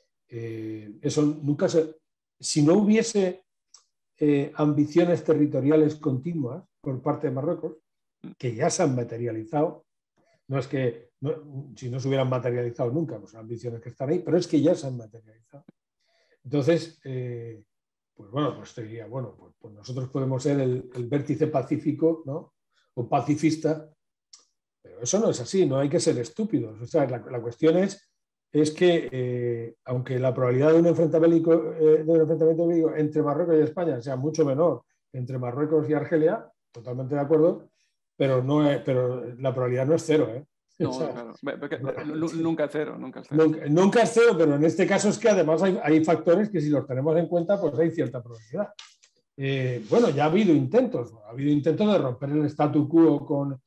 Eh, eso nunca se... Si no hubiese Eh, ambiciones territoriales continuas por parte de Marruecos, que ya se han materializado, no es que no, si no se hubieran materializado nunca, pues son ambiciones que están ahí, pero es que ya se han materializado. Entonces, eh, pues bueno, pues te diría, bueno, pues, pues nosotros podemos ser el, el vértice pacífico, ¿no? O pacifista, pero eso no es así, no hay que ser estúpidos. O sea, la, la cuestión es es que, eh, aunque la probabilidad de un enfrentamiento, eh, de un enfrentamiento bélico entre Marruecos y España sea mucho menor que entre Marruecos y Argelia, totalmente de acuerdo, pero, no es, pero la probabilidad no es cero. ¿eh? No, o sea, claro. Porque, nunca es cero, nunca es cero. Nunca, nunca es cero, pero en este caso es que además hay, hay factores que si los tenemos en cuenta, pues hay cierta probabilidad. Eh, bueno, ya ha habido intentos, ha habido intentos de romper el statu quo con,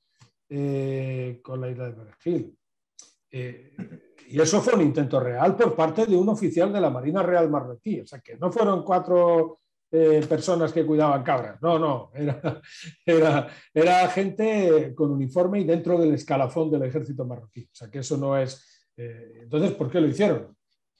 eh, con la isla de Perejil. Eh, Y eso fue un intento real por parte de un oficial de la Marina Real marroquí. O sea, que no fueron cuatro eh, personas que cuidaban cabras. No, no. Era, era, era gente con uniforme y dentro del escalafón del ejército marroquí. O sea, que eso no es... Eh, entonces, ¿por qué lo hicieron?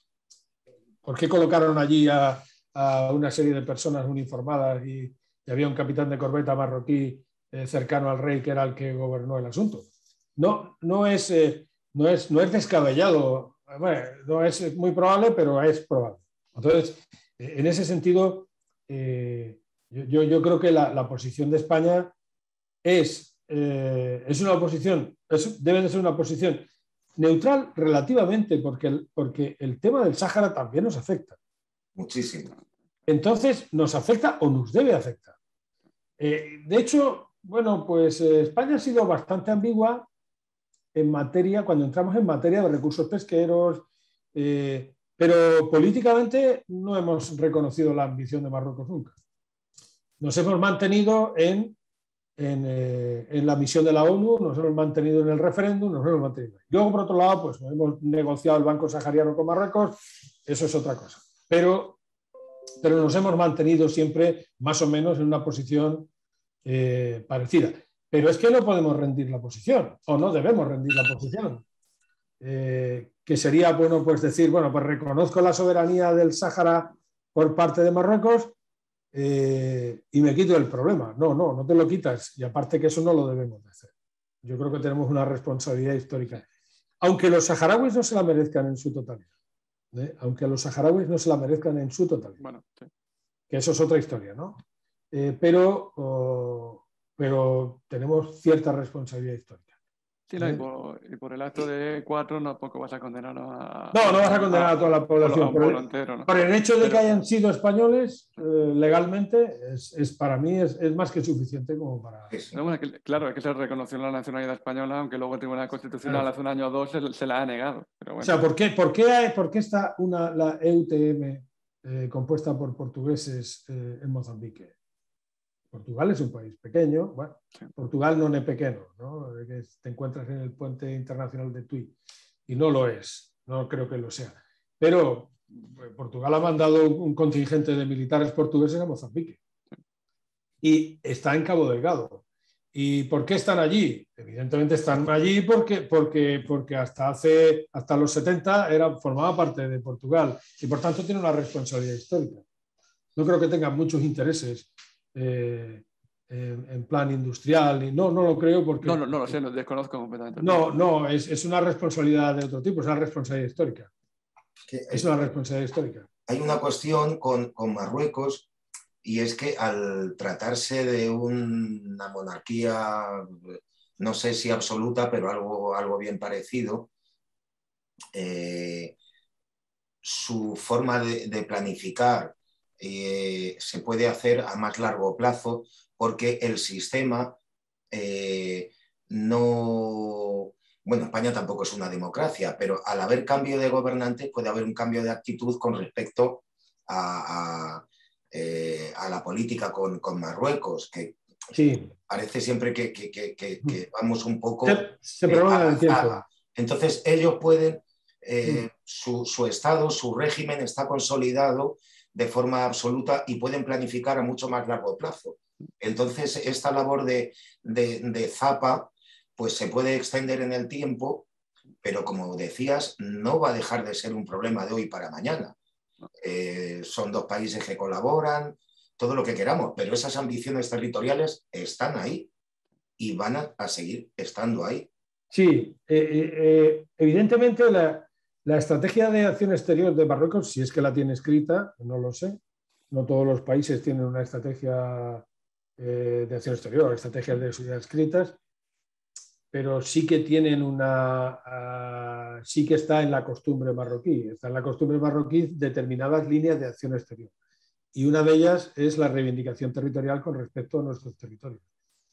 ¿Por qué colocaron allí a, a una serie de personas uniformadas y, y había un capitán de corbeta marroquí eh, cercano al rey que era el que gobernó el asunto? No, no es... Eh, No es, no es descabellado, bueno, no es muy probable, pero es probable. Entonces, en ese sentido, eh, yo, yo creo que la, la posición de España es, eh, es una posición, es, debe de ser una posición neutral relativamente, porque el, porque el tema del Sáhara también nos afecta. Muchísimo. Entonces, nos afecta o nos debe afectar. Eh, de hecho, bueno, pues eh, España ha sido bastante ambigua en materia, cuando entramos en materia de recursos pesqueros, eh, pero políticamente no hemos reconocido la ambición de Marruecos nunca. Nos hemos mantenido en, en, eh, en la misión de la ONU, nos hemos mantenido en el referéndum, nos hemos mantenido. Luego, por otro lado, pues hemos negociado el Banco Sahariano con Marruecos, eso es otra cosa. Pero, pero nos hemos mantenido siempre más o menos en una posición eh, parecida. Pero es que no podemos rendir la posición, o no debemos rendir la posición. eh, que sería, bueno, pues decir, bueno, pues reconozco la soberanía del Sáhara por parte de Marruecos eh, y me quito el problema. No, no, no te lo quitas. Y aparte que eso no lo debemos de hacer. Yo creo que tenemos una responsabilidad histórica. Aunque los saharauis no se la merezcan en su totalidad. ¿eh? Aunque los saharauis no se la merezcan en su totalidad. Bueno, sí. Que eso es otra historia, ¿no? Eh, pero, oh, pero tenemos cierta responsabilidad histórica. Sí, no, y, por, y por el acto de cuatro no poco vas a condenar a... No, no vas a condenar a, a toda la población. A un pueblo entero, ¿no? Por el hecho de pero, que hayan sido españoles eh, legalmente, es, es, para mí es, es más que suficiente como para... No, bueno, que, claro, es que se reconoció la nacionalidad española, aunque luego el Tribunal Constitucional claro. hace un año o dos se, se la ha negado. Pero bueno. O sea, ¿por qué, por qué, hay, por qué está una, la E U T M eh, compuesta por portugueses eh, en Mozambique? Portugal es un país pequeño, bueno, sí. Portugal no es pequeño, ¿no? Que te encuentras en el puente internacional de Tui y no lo es, no creo que lo sea. Pero Portugal ha mandado un contingente de militares portugueses a Mozambique y está en Cabo Delgado. ¿Y por qué están allí? Evidentemente están allí porque, porque, porque hasta, hace, hasta los setenta era, formaba parte de Portugal y por tanto tiene una responsabilidad histórica. No creo que tengan muchos intereses Eh, en, en plan industrial y no, no lo creo porque... No, no, no lo sé, lo desconozco completamente. No, no, es, es una responsabilidad de otro tipo, es una responsabilidad histórica. Que es una responsabilidad histórica. Hay una cuestión con, con Marruecos y es que al tratarse de un, una monarquía, no sé si absoluta, pero algo, algo bien parecido, eh, su forma de, de planificar Eh, se puede hacer a más largo plazo porque el sistema eh, no... Bueno, España tampoco es una democracia, pero al haber cambio de gobernantes puede haber un cambio de actitud con respecto a, a, eh, a la política con, con Marruecos, que sí. parece siempre que, que, que, que vamos un poco... Se, se prolonga el tiempo. Entonces ellos pueden... Eh, su, su estado, su régimen está consolidado de forma absoluta y pueden planificar a mucho más largo plazo. Entonces, esta labor de, de, de Zapa pues se puede extender en el tiempo, pero como decías, no va a dejar de ser un problema de hoy para mañana. Eh, son dos países que colaboran, todo lo que queramos, pero esas ambiciones territoriales están ahí y van a, a seguir estando ahí. Sí, eh, eh, evidentemente la... La estrategia de acción exterior de Marruecos, si es que la tiene escrita, no lo sé. No todos los países tienen una estrategia eh, de acción exterior, estrategias de seguridad escritas, pero sí que tienen una... Uh, sí que está en la costumbre marroquí. Está en la costumbre marroquí determinadas líneas de acción exterior. Y una de ellas es la reivindicación territorial con respecto a nuestros territorios.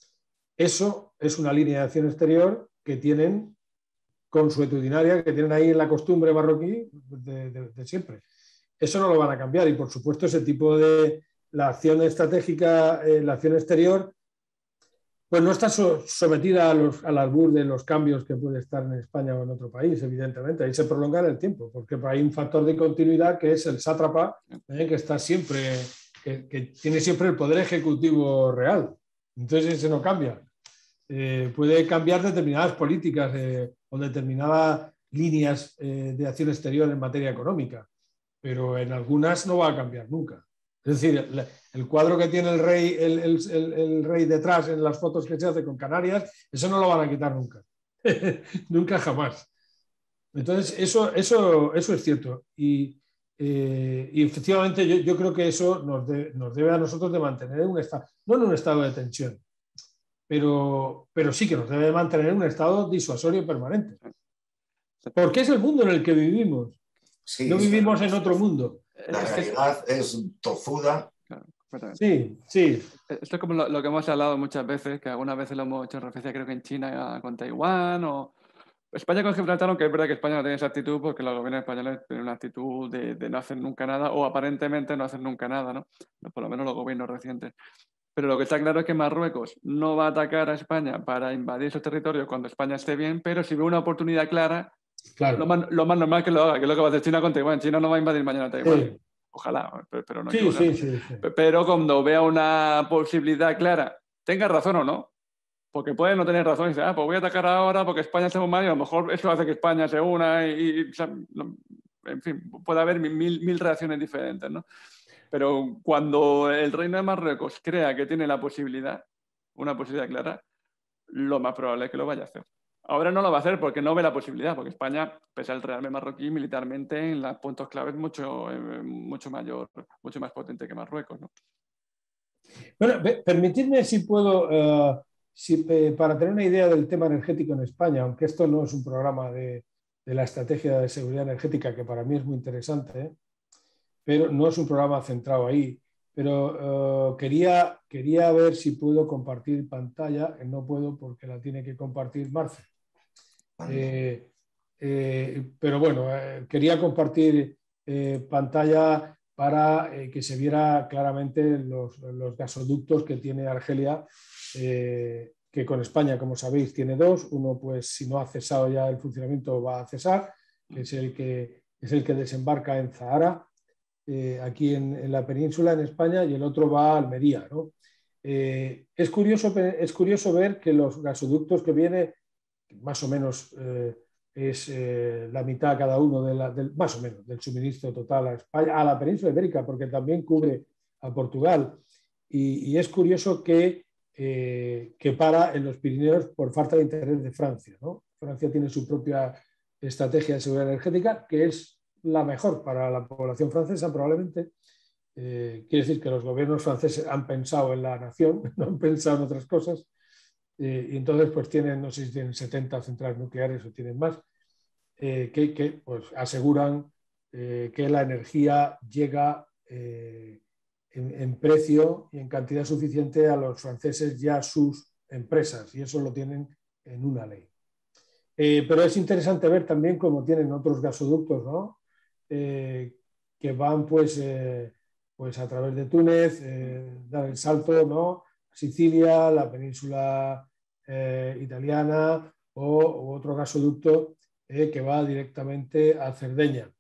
Eso es una línea de acción exterior que tienen... consuetudinaria que tienen ahí en la costumbre marroquí de, de, de siempre. Eso no lo van a cambiar y, por supuesto, ese tipo de la acción estratégica, eh, la acción exterior, pues no está so, sometida a los, al albur de los cambios que puede estar en España o en otro país, evidentemente. Ahí se prolonga en el tiempo, porque hay un factor de continuidad que es el sátrapa, eh, que está siempre, que, que tiene siempre el poder ejecutivo real. Entonces, ese no cambia. Eh, puede cambiar determinadas políticas eh, o determinadas líneas eh, de acción exterior en materia económica, pero en algunas no va a cambiar nunca. Es decir, el, el cuadro que tiene el rey, el, el, el, el rey detrás en las fotos que se hace con Canarias, eso no lo van a quitar nunca. Nunca jamás. Entonces, eso, eso, eso es cierto. Y, eh, y efectivamente yo, yo creo que eso nos, de, nos debe a nosotros de mantener un estado, no en un estado de tensión, Pero, pero sí que nos debe mantener en un estado disuasorio permanente. Porque es el mundo en el que vivimos. Sí, no vivimos en otro mundo. La realidad es tozuda. Sí, sí. Esto es como lo, lo que hemos hablado muchas veces, que algunas veces lo hemos hecho referencia, creo que en China con Taiwán o España con Gibraltar, aunque es verdad que España no tiene esa actitud porque los gobiernos españoles tienen una actitud de, de no hacer nunca nada o aparentemente no hacer nunca nada, ¿no? Por lo menos los gobiernos recientes. Pero lo que está claro es que Marruecos no va a atacar a España para invadir esos territorios cuando España esté bien, pero si ve una oportunidad clara, claro. lo, más, lo más normal es que lo haga, que es lo que va a hacer China con Taiwán. China no va a invadir mañana Taiwán. Sí. Ojalá, pero, pero no. Sí, sí, sí, sí. Pero cuando vea una posibilidad clara, tenga razón o no, porque puede no tener razón y dice, ah, pues voy a atacar ahora porque España está muy mal y a lo mejor eso hace que España se una y, y o sea, no, en fin, puede haber mil, mil reacciones diferentes, ¿no? Pero cuando el Reino de Marruecos crea que tiene la posibilidad, una posibilidad clara, lo más probable es que lo vaya a hacer. Ahora no lo va a hacer porque no ve la posibilidad, porque España, pese al Real marroquí, militarmente en los puntos claves mucho, eh, mucho mayor, mucho más potente que Marruecos, ¿no? Bueno, permitidme si puedo, uh, si, eh, para tener una idea del tema energético en España, aunque esto no es un programa de, de la estrategia de seguridad energética, que para mí es muy interesante, ¿eh? Pero no es un programa centrado ahí. Pero uh, quería, quería ver si puedo compartir pantalla, que no puedo porque la tiene que compartir Marce. Eh, eh, pero bueno, eh, quería compartir eh, pantalla para eh, que se viera claramente los, los gasoductos que tiene Argelia, eh, que con España, como sabéis, tiene dos. Uno, pues si no ha cesado ya el funcionamiento, va a cesar, que es el que, es el que desembarca en Zahara, eh, aquí en, en la península, en España, y el otro va a Almería, ¿no? Eh, es, curioso, es curioso ver que los gasoductos que vienen, más o menos eh, es eh, la mitad cada uno, de la, del, más o menos, del suministro total a España, a la península ibérica, porque también cubre a Portugal. Y, y es curioso que, eh, que para en los Pirineos por falta de interés de Francia, ¿no? Francia tiene su propia estrategia de seguridad energética, que es la mejor para la población francesa, probablemente. Eh, quiere decir que los gobiernos franceses han pensado en la nación, no han pensado en otras cosas. Eh, y entonces pues tienen, no sé si tienen setenta centrales nucleares o tienen más, eh, que, que pues, aseguran eh, que la energía llega eh, en, en precio y en cantidad suficiente a los franceses y a sus empresas, y eso lo tienen en una ley. Eh, pero es interesante ver también cómo tienen otros gasoductos, ¿no? Eh, que van pues, eh, pues a través de Túnez, eh, dar el salto, ¿no? Sicilia, la península eh, italiana o, o otro gasoducto eh, que va directamente a Cerdeña.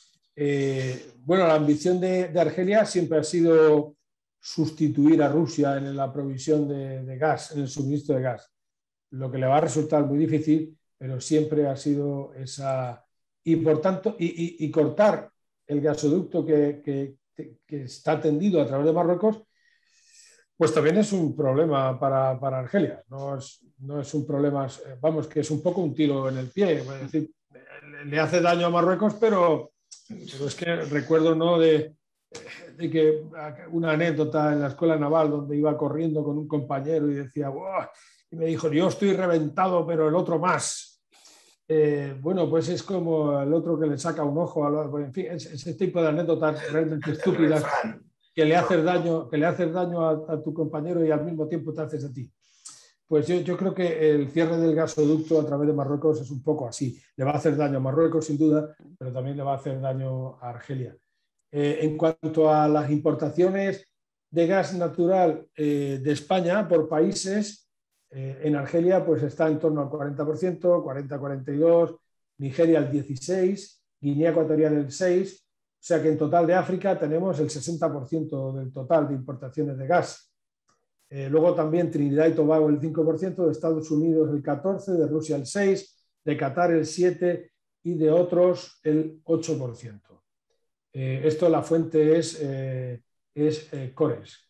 Eh, bueno, la ambición de, de Argelia siempre ha sido sustituir a Rusia en la provisión de, de gas, en el suministro de gas, lo que le va a resultar muy difícil, pero siempre ha sido esa... Y por tanto, y, y, y cortar el gasoducto que, que, que está tendido a través de Marruecos, pues también es un problema para, para Argelia. No es, no es un problema, vamos, que es un poco un tiro en el pie. Es decir, le hace daño a Marruecos, pero, pero es que recuerdo, ¿no?, de, de que una anécdota en la escuela naval donde iba corriendo con un compañero y decía, ¡wow! Y me dijo, yo estoy reventado, pero el otro más. Eh, bueno, pues es como el otro que le saca un ojo, a lo, en fin, ese, ese tipo de anécdotas realmente estúpidas que le haces daño, que le haces daño a, a tu compañero y al mismo tiempo te haces a ti. Pues yo, yo creo que el cierre del gasoducto a través de Marruecos es un poco así. Le va a hacer daño a Marruecos, sin duda, pero también le va a hacer daño a Argelia. Eh, en cuanto a las importaciones de gas natural eh, de España por países, eh, en Argelia pues está en torno al cuarenta por ciento, cuarenta a cuarenta y dos, Nigeria el dieciséis, Guinea Ecuatorial el seis, o sea que en total de África tenemos el sesenta por ciento del total de importaciones de gas. Eh, luego también Trinidad y Tobago el cinco por ciento, de Estados Unidos el catorce por ciento, de Rusia el seis por ciento, de Qatar el siete por ciento y de otros el ocho por ciento. Eh, esto la fuente es, eh, es eh, Cores.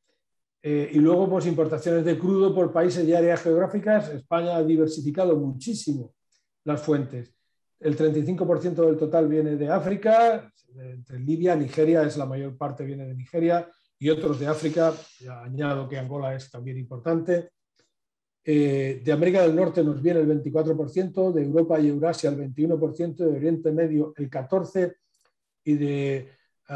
Eh, y luego, pues, importaciones de crudo por países y áreas geográficas. España ha diversificado muchísimo las fuentes. El treinta y cinco por ciento del total viene de África, entre Libia, Nigeria es la mayor parte, viene de Nigeria, y otros de África. Ya añado que Angola es también importante. Eh, de América del Norte nos viene el veinticuatro por ciento, de Europa y Eurasia el veintiuno por ciento, de Oriente Medio el catorce por ciento, y de,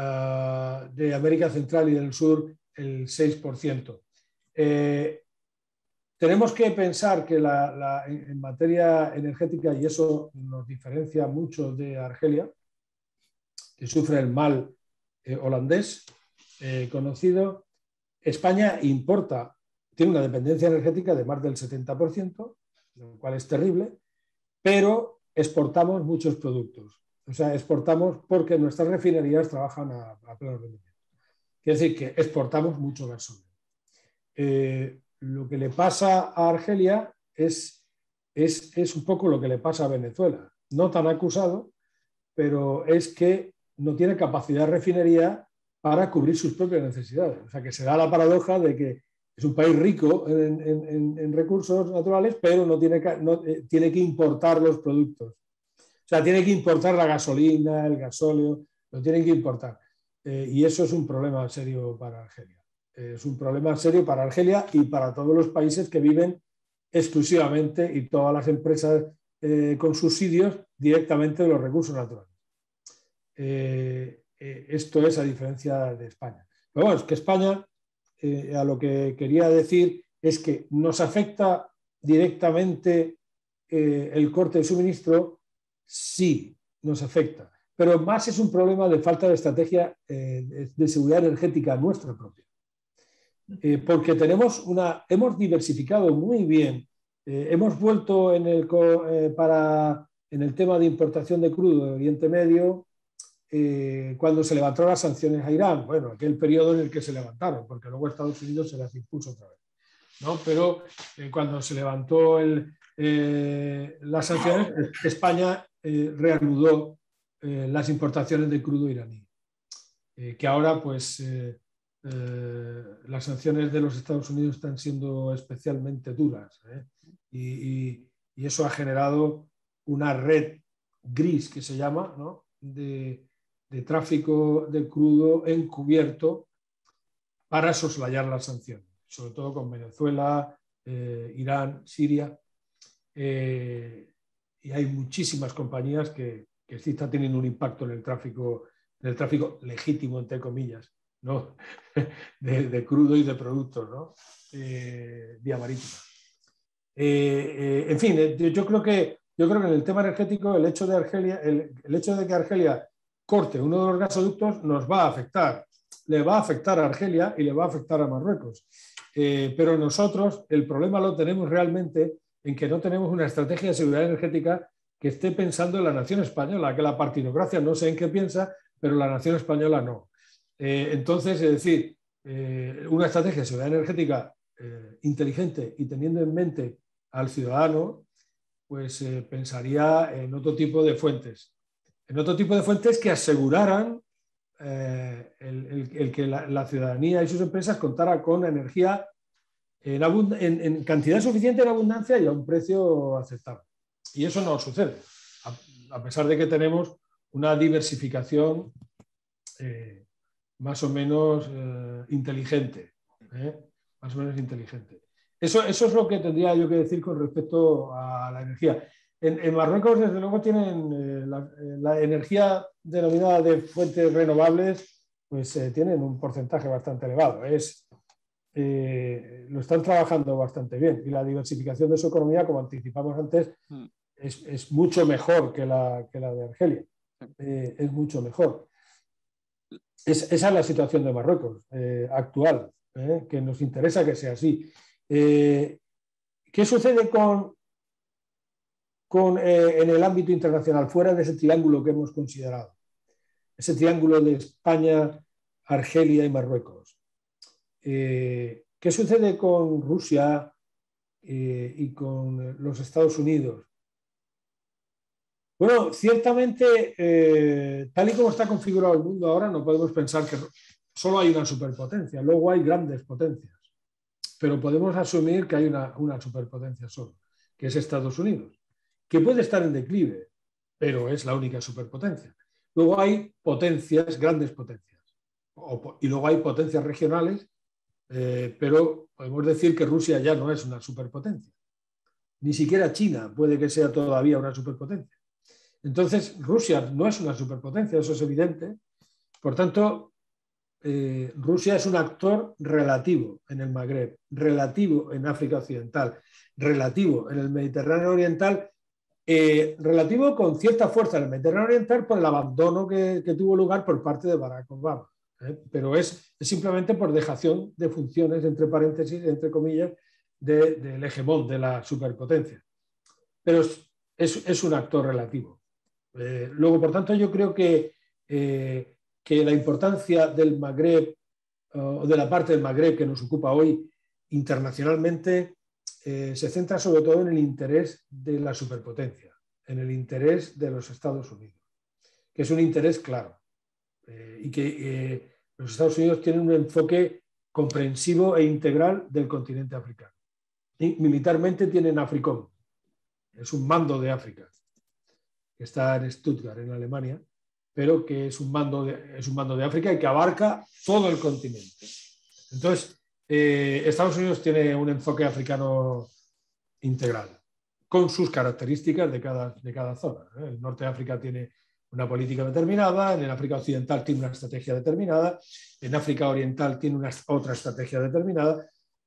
uh, de América Central y del Sur el seis por ciento. Eh, tenemos que pensar que la, la, en materia energética, y eso nos diferencia mucho de Argelia, que sufre el mal eh, holandés eh, conocido, España importa, tiene una dependencia energética de más del setenta por ciento, lo cual es terrible, pero exportamos muchos productos. O sea, exportamos porque nuestras refinerías trabajan a, a pleno rendimiento. Quiere decir que exportamos mucho gasolina. Eh, lo que le pasa a Argelia es, es, es un poco lo que le pasa a Venezuela. No tan acusado, pero es que no tiene capacidad de refinería para cubrir sus propias necesidades. O sea, que se da la paradoja de que es un país rico en, en, en recursos naturales, pero no tiene, no, eh, tiene que importar los productos. O sea, tiene que importar la gasolina, el gasóleo, lo tienen que importar. Eh, y eso es un problema serio para Argelia. Eh, es un problema serio para Argelia y para todos los países que viven exclusivamente y todas las empresas eh, con subsidios directamente de los recursos naturales. Eh, eh, esto es a diferencia de España. Pero bueno, es que España, eh, a lo que quería decir es que nos afecta directamente eh, el corte de suministro, sí, nos afecta, pero más es un problema de falta de estrategia eh, de seguridad energética nuestra propia. Eh, porque tenemos una, hemos diversificado muy bien, eh, hemos vuelto en el, eh, para, en el tema de importación de crudo de Oriente Medio, eh, cuando se levantaron las sanciones a Irán, bueno, aquel periodo en el que se levantaron, porque luego Estados Unidos se las impuso otra vez, ¿no? Pero eh, cuando se levantó el, eh, las sanciones, España eh, reanudó eh, las importaciones de crudo iraní, eh, que ahora pues eh, eh, las sanciones de los Estados Unidos están siendo especialmente duras, ¿eh? y, y, y eso ha generado una red gris que se llama, ¿no? de, de tráfico de crudo encubierto para soslayar las sanciones, sobre todo con Venezuela, eh, Irán, Siria. Eh, y hay muchísimas compañías que, que sí están teniendo un impacto en el tráfico, en el tráfico legítimo, entre comillas, ¿no? de, de crudo y de productos, ¿no? eh, vía marítima. Eh, eh, en fin, eh, yo, creo que, yo creo que en el tema energético el hecho de, Argelia, el, el hecho de que Argelia corte uno de los gasoductos nos va a afectar. Le va a afectar a Argelia y le va a afectar a Marruecos. Eh, pero nosotros el problema lo tenemos realmente en que no tenemos una estrategia de seguridad energética que esté pensando en la nación española, que la partidocracia no sé en qué piensa, pero la nación española no. Eh, entonces, es decir, eh, una estrategia de seguridad energética eh, inteligente y teniendo en mente al ciudadano, pues eh, pensaría en otro tipo de fuentes, en otro tipo de fuentes que aseguraran eh, el, el, el que la, la ciudadanía y sus empresas contara con energía en, en, en cantidad suficiente, en abundancia y a un precio aceptable. Y eso no sucede, a, a pesar de que tenemos una diversificación eh, más o menos eh, inteligente, ¿eh? más o menos inteligente. Eso, eso es lo que tendría yo que decir con respecto a la energía. En, en Marruecos, desde luego, tienen eh, la, la energía denominada de fuentes renovables, pues eh, tienen un porcentaje bastante elevado. Es, eh, lo están trabajando bastante bien y la diversificación de su economía, como anticipamos antes, mm. es, es mucho mejor que la, que la de Argelia. Eh, es mucho mejor. Es, esa es la situación de Marruecos eh, actual, eh, que nos interesa que sea así. Eh, ¿Qué sucede con, con, eh, en el ámbito internacional, fuera de ese triángulo que hemos considerado? Ese triángulo de España, Argelia y Marruecos. Eh, ¿Qué sucede con Rusia eh, y con los Estados Unidos? Bueno, ciertamente, eh, tal y como está configurado el mundo ahora, no podemos pensar que solo hay una superpotencia, luego hay grandes potencias, pero podemos asumir que hay una, una superpotencia solo, que es Estados Unidos, que puede estar en declive, pero es la única superpotencia. Luego hay potencias, grandes potencias, o, y luego hay potencias regionales, eh, pero podemos decir que Rusia ya no es una superpotencia. Ni siquiera China puede que sea todavía una superpotencia. Entonces, Rusia no es una superpotencia, eso es evidente. Por tanto, eh, Rusia es un actor relativo en el Magreb, relativo en África Occidental, relativo en el Mediterráneo Oriental, eh, relativo con cierta fuerza en el Mediterráneo Oriental por el abandono que, que tuvo lugar por parte de Barack Obama. ¿eh? Pero es, es simplemente por dejación de funciones, entre paréntesis, entre comillas, de, del hegemón, de la superpotencia. Pero es, es, es un actor relativo. Eh, luego, por tanto, yo creo que, eh, que la importancia del Magreb o uh, de la parte del Magreb que nos ocupa hoy internacionalmente eh, se centra sobre todo en el interés de la superpotencia, en el interés de los Estados Unidos, que es un interés claro, eh, y que eh, los Estados Unidos tienen un enfoque comprensivo e integral del continente africano. Y militarmente tienen AFRICOM, es un mando de África, que está en Stuttgart, en Alemania, pero que es un mando de, es un mando de África y que abarca todo el continente. Entonces, eh, Estados Unidos tiene un enfoque africano integral, con sus características de cada, de cada zona. ¿eh? El norte de África tiene una política determinada, en el África Occidental tiene una estrategia determinada, en África Oriental tiene una, otra estrategia determinada,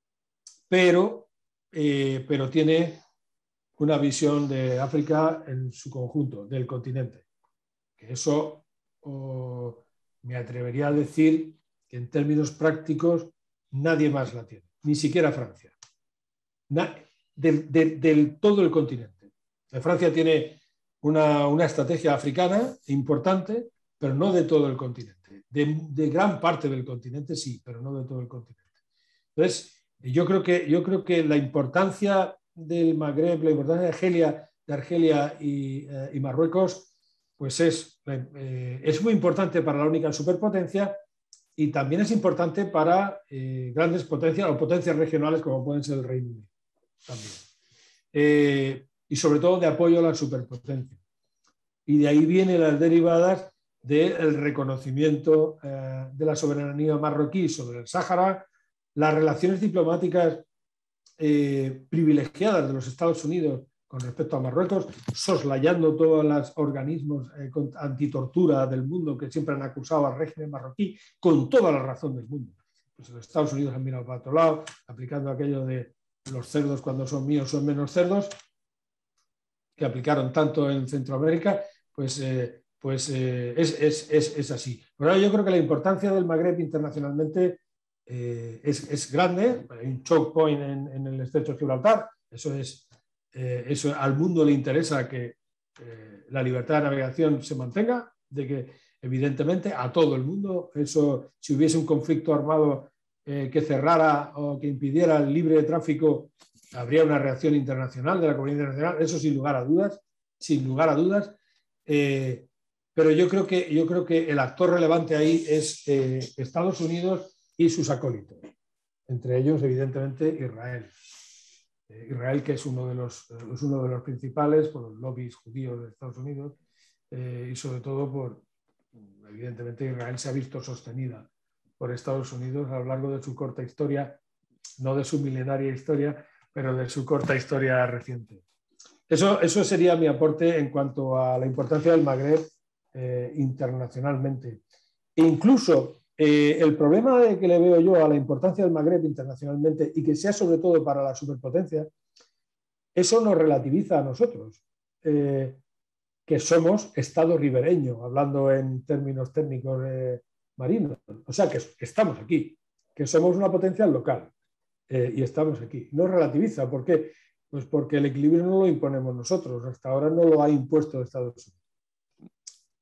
pero, eh, pero tiene una visión de África en su conjunto, del continente. Que eso oh, me atrevería a decir que en términos prácticos nadie más la tiene, ni siquiera Francia. Na, del, del, del todo el continente. Francia tiene una, una estrategia africana importante, pero no de todo el continente. De, de gran parte del continente sí, pero no de todo el continente. Entonces, yo creo que, yo creo que la importancia del Magreb, la importancia de Argelia, de Argelia y, eh, y Marruecos, pues es, eh, es muy importante para la única superpotencia y también es importante para eh, grandes potencias o potencias regionales como pueden ser el Reino Unido también. Eh, y sobre todo de apoyo a la superpotencia. Y de ahí vienen las derivadas del reconocimiento eh, de la soberanía marroquí sobre el Sáhara, las relaciones diplomáticas eh, privilegiadas de los Estados Unidos con respecto a Marruecos, soslayando todos los organismos eh, antitortura del mundo que siempre han acusado al régimen marroquí, con toda la razón del mundo. Pues los Estados Unidos han mirado para otro lado, aplicando aquello de los cerdos cuando son míos son menos cerdos, que aplicaron tanto en Centroamérica, pues, eh, pues eh, es, es, es, es así. Pero yo creo que la importancia del Magreb internacionalmente eh, es, es grande. Hay un choke point en, en el estrecho de Gibraltar, eso es, eh, eso al mundo le interesa que eh, la libertad de navegación se mantenga, de que evidentemente a todo el mundo, eso, si hubiese un conflicto armado eh, que cerrara o que impidiera el libre tráfico, habría una reacción internacional de la comunidad internacional, eso sin lugar a dudas, sin lugar a dudas. Eh, pero yo creo, que, yo creo que el actor relevante ahí es eh, Estados Unidos y sus acólitos, entre ellos, evidentemente, Israel. Eh, Israel, que es uno, de los, es uno de los principales por los lobbies judíos de Estados Unidos eh, y sobre todo por, evidentemente, Israel se ha visto sostenida por Estados Unidos a lo largo de su corta historia, no de su milenaria historia, pero de su corta historia reciente. Eso, eso sería mi aporte en cuanto a la importancia del Magreb eh, internacionalmente. E incluso eh, el problema de que le veo yo a la importancia del Magreb internacionalmente y que sea sobre todo para la superpotencia, eso nos relativiza a nosotros, eh, que somos Estado ribereño, hablando en términos técnicos eh, marinos. O sea, que, que estamos aquí, que somos una potencia local. Eh, y estamos aquí. No relativiza. ¿Por qué? Pues porque el equilibrio no lo imponemos nosotros. Hasta ahora no lo ha impuesto Estados Unidos.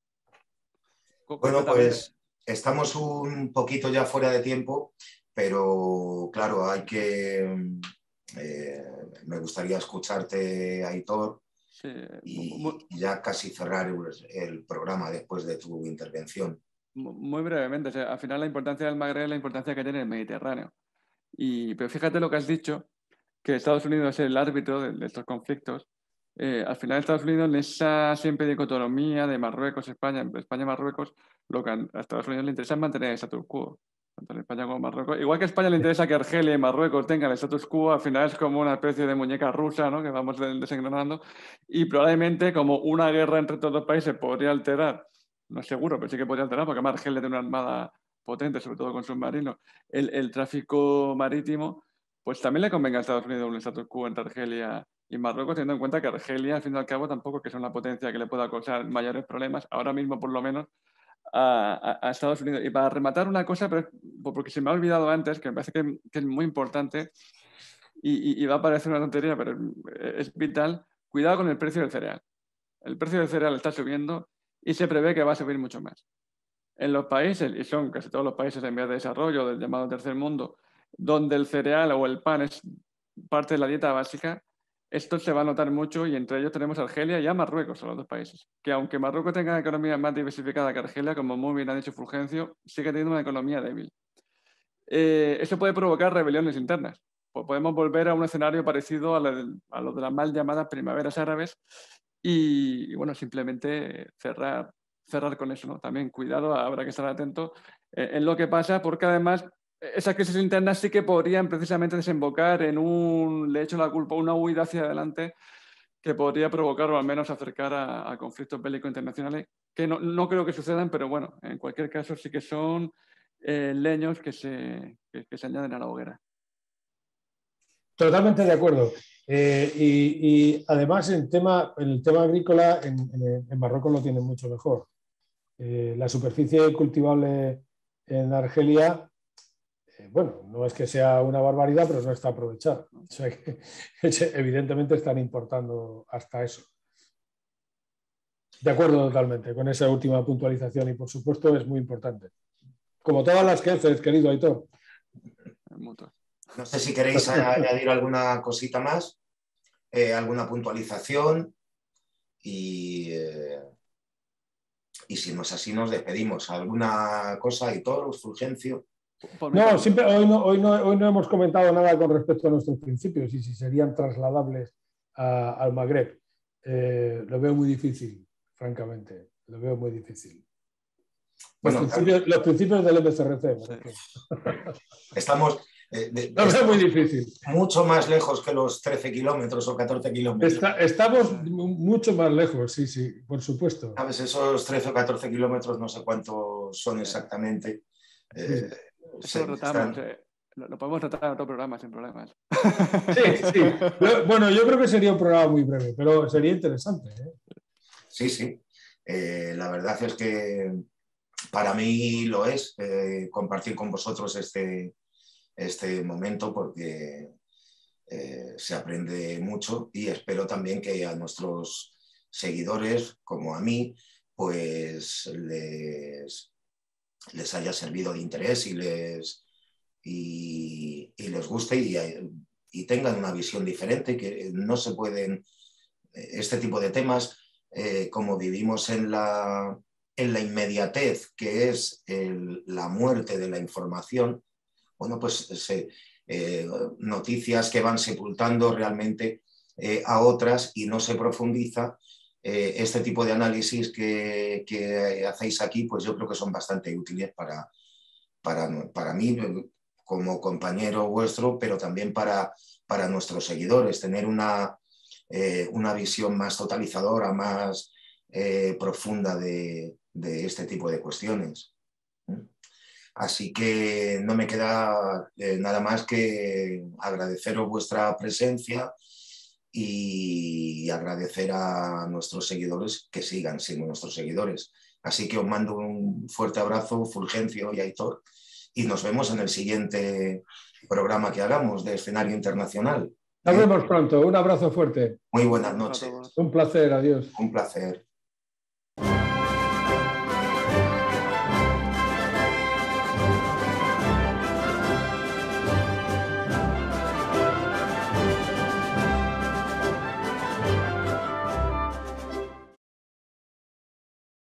Bueno, pues estamos un poquito ya fuera de tiempo, pero claro, hay que... Eh, me gustaría escucharte, Aitor, sí, y, y ya casi cerrar el, el programa después de tu intervención. Muy brevemente. O sea, al final la importancia del Magreb es la importancia que tiene el Mediterráneo. Y, pero fíjate lo que has dicho, que Estados Unidos es el árbitro de, de estos conflictos. Eh, al final Estados Unidos, en esa siempre dicotomía de Marruecos, España, España, Marruecos, lo que a Estados Unidos le interesa es mantener el status quo, tanto en España como Marruecos. Igual que a España le interesa que Argelia y Marruecos tengan el status quo, al final es como una especie de muñeca rusa, ¿no?, que vamos desengrunando, y probablemente como una guerra entre estos dos países podría alterar, no es seguro, pero sí que podría alterar, porque además Argelia tiene una armada potente, sobre todo con submarinos, el, el tráfico marítimo, pues también le convenga a Estados Unidos un status quo entre Argelia y Marruecos, teniendo en cuenta que Argelia, al fin y al cabo, tampoco es que sea una potencia que le pueda causar mayores problemas, ahora mismo por lo menos, a, a, a Estados Unidos. Y para rematar una cosa, pero porque se me ha olvidado antes, que me parece que, que es muy importante, y, y, y va a parecer una tontería, pero es, es vital, cuidado con el precio del cereal. El precio del cereal está subiendo y se prevé que va a subir mucho más. En los países, y son casi todos los países en vías de desarrollo, del llamado tercer mundo, donde el cereal o el pan es parte de la dieta básica, esto se va a notar mucho y entre ellos tenemos Argelia y a Marruecos, son los dos países. Que aunque Marruecos tenga una economía más diversificada que Argelia, como muy bien ha dicho Fulgencio, sigue teniendo una economía débil. Eh, eso puede provocar rebeliones internas. Pues podemos volver a un escenario parecido a, la, a lo de las mal llamadas primaveras árabes y, y bueno, simplemente cerrar, cerrar con eso, ¿no? También cuidado, habrá que estar atento eh, en lo que pasa, porque además esas crisis internas sí que podrían precisamente desembocar en un, le echo la culpa, una huida hacia adelante que podría provocar o al menos acercar a, a conflictos bélicos internacionales, que no, no creo que sucedan, pero bueno, en cualquier caso sí que son eh, leños que se, que, que se añaden a la hoguera. Totalmente de acuerdo. Eh, y, y además en, tema, en el tema agrícola en, en, en Marruecos lo tienen mucho mejor. Eh, la superficie cultivable en Argelia, eh, bueno, no es que sea una barbaridad, pero no está aprovechada. O sea que evidentemente están importando hasta eso. De acuerdo totalmente con esa última puntualización y por supuesto es muy importante. Como todas las que haces, querido Aitor. No sé si queréis añadir alguna cosita más, eh, alguna puntualización y, eh, y si no es así nos despedimos. ¿Alguna cosa, Aitor, Fulgencio? No, siempre, hoy, no, hoy, no, hoy no hemos comentado nada con respecto a nuestros principios y si serían trasladables a, al Magreb. Eh, lo veo muy difícil, francamente. Lo veo muy difícil. Los, bueno, principios, los principios del M C R C. Sí. Estamos, eh, de, lo veo muy difícil. Mucho más lejos que los trece kilómetros o catorce kilómetros. Está, estamos mucho más lejos, sí, sí, por supuesto. Sabes, esos trece o catorce kilómetros, no sé cuántos son exactamente. Eh, Eso lo tratamos, eh. lo, lo podemos tratar en otro programa sin problemas. Sí, sí. Yo, bueno, yo creo que sería un programa muy breve, pero sería interesante. ¿eh? Sí, sí. Eh, la verdad es que para mí lo es eh, compartir con vosotros este, este momento porque eh, se aprende mucho y espero también que a nuestros seguidores, como a mí, pues les, les haya servido de interés y les, y, y les guste y, y tengan una visión diferente, que no se pueden, este tipo de temas, eh, como vivimos en la, en la inmediatez, que es el, la muerte de la información, bueno, pues se, eh, noticias que van sepultando realmente eh, a otras y no se profundiza. Eh, este tipo de análisis que, que hacéis aquí, pues yo creo que son bastante útiles para, para, para mí como compañero vuestro, pero también para, para nuestros seguidores, tener una, eh, una visión más totalizadora, más eh, profunda de, de este tipo de cuestiones. Así que no me queda eh, nada más que agradeceros vuestra presencia y agradecer a nuestros seguidores que sigan siendo nuestros seguidores. Así que os mando un fuerte abrazo, Fulgencio y Aitor, y nos vemos en el siguiente programa que hagamos de Escenario Internacional. Nos vemos pronto. Un abrazo fuerte. Muy buenas noches. Un placer. Adiós. Un placer.